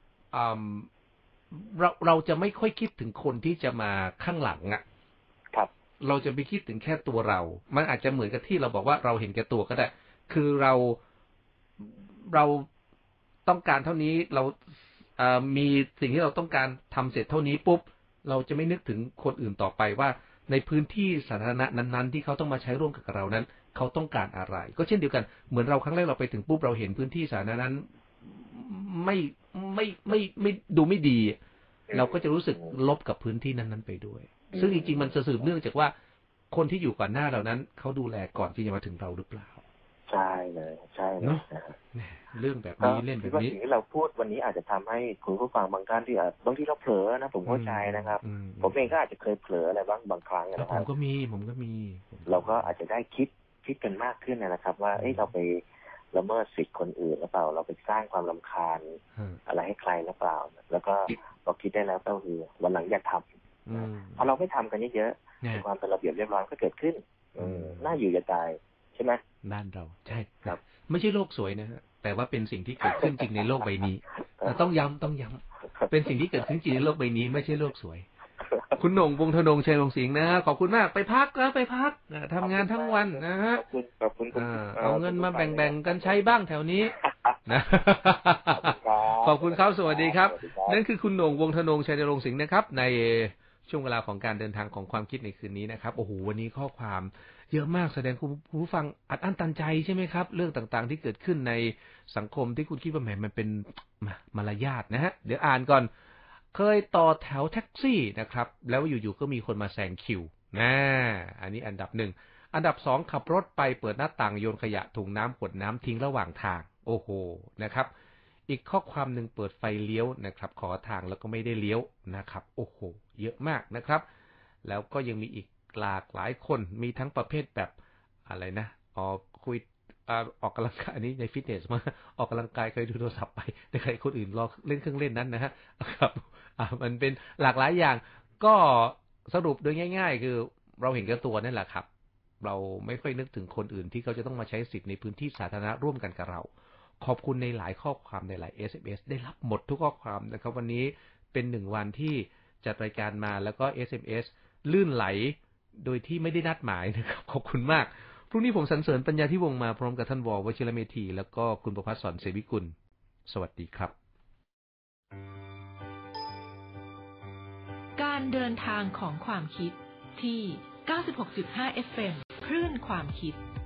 เราจะไม่ค่อยคิดถึงคนที่จะมาข้างหลังเราจะไปคิดถึงแค่ตัวเรามันอาจจะเหมือนกับที่เราบอกว่าเราเห็นแก่ตัวก็ได้คือเราต้องการเท่านี้เรามีสิ่งที่เราต้องการทำเสร็จเท่านี้ปุ๊บเราจะไม่นึกถึงคนอื่นต่อไปว่าในพื้นที่สาธารณะนั้นๆที่เขาต้องมาใช้ร่วมกับเรานั้นเขาต้องการอะไรก็เช่นเดียวกันเหมือนเราครั้งแรกเราไปถึงปุ๊บเราเห็นพื้นที่สาธารณะนั้นไม่ดูไม่ดีเราก็จะรู้สึกลบกับพื้นที่นั้นๆไปด้วยซึ่งจริงๆมันจะสืบเนื่องจากว่าคนที่อยู่ก่อนหน้าเรานั้นเขาดูแลก่อนที่จะมาถึงเราหรือเปล่าใช่เลยเนาะเรื่องแบบนี้เล่นแบบนี้สิ่งที่เราพูดวันนี้อาจจะทำให้คุณผู้ฟังบางท่านที่บางทีเราเผลอนะผมเข้าใจนะครับผมเองก็อาจจะเคยเผลออะไรบางครั้งนะครับผมก็มีเราก็อาจจะได้คิดกันมากขึ้นนะครับว่าเราไปละเมิดสิทธิ์คนอื่นหรือเปล่าเราไปสร้างความรำคาญอะไรให้ใครหรือเปล่าแล้วก็เราคิดได้แล้วก็คือวันหลังอย่าทำพอเราไม่ทำกันเยอะๆความเป็นระเบียบเรียบร้อยก็เกิดขึ้นน่าอยู่อย่าตายใช่ไหมบ้านเราใช่ครับไม่ใช่โลกสวยนะฮะแต่ว่าเป็นสิ่งที่เกิดขึ้นจริงในโลกใบนี้ต้องย้ำเป็นสิ่งที่เกิดขึ้นจริงในโลกใบนี้ไม่ใช่โลกสวยคุณโหน่ง วงศ์ธนงค์ ชัยรงค์สิงห์นะขอบคุณมากไปพักทำงานทั้งวันนะฮะขอบคุณเอาเงินมาแบ่งกันใช้บ้างแถวนี้นะขอบคุณครับสวัสดีครับนั่นคือคุณโหน่ง วงศ์ธนงค์ ชัยรงค์สิงห์นะครับในช่วงเวลาของการเดินทางของความคิดในคืนนี้นะครับโอ้โหวันนี้ข้อความเยอะมากแสดงคุณผู้ฟังอัดอั้นตันใจใช่ไหมครับเรื่องต่างๆที่เกิดขึ้นในสังคมที่คุณคิดว่าแหมมันเป็นมารยาทนะฮะเดี๋ยวอ่านก่อนเคยต่อแถวแท็กซี่นะครับแล้วอยู่ๆก็มีคนมาแซงคิวอันนี้อันดับ1อันดับ2ขับรถไปเปิดหน้าต่างโยนขยะถุงน้ำขวดน้ำทิ้งระหว่างทางโอ้โหนะครับอีกข้อความหนึ่งเปิดไฟเลี้ยวนะครับขอทางแล้วก็ไม่ได้เลี้ยวนะครับโอ้โหเยอะมากนะครับแล้วก็ยังมีอีกหลากหลายคนมีทั้งประเภทแบบอะไรนะออกกำลังกายอันนี้ในฟิตเนสมาออกกำลังกายเคยดูโทรศัพท์ไปแต่ใครคนอื่นรอเล่นเครื่องเล่นนั้นนะฮะครับมันเป็นหลากหลายอย่างก็สรุปโดยง่ายๆคือเราเห็นแก่ตัวนั่นแหละครับเราไม่ค่อยนึกถึงคนอื่นที่เขาจะต้องมาใช้สิทธิ์ในพื้นที่สาธารณะร่วมกันกับเราขอบคุณในหลายข้อความในหลาย SMS ได้รับหมดทุกข้อความนะครับวันนี้เป็น1วันที่จัดรายการมาแล้วก็ SMS ลื่นไหลโดยที่ไม่ได้นัดหมายนะครับขอบคุณมากพรุ่งนี้ผมสรรเสริญปัญญาที่วงมาพร้อมกับท่านว.วชิรเมธีแล้วก็คุณประภัสสร เสวิกุลสวัสดีครับการเดินทางของความคิดที่ 96.5 FM คลื่นความคิด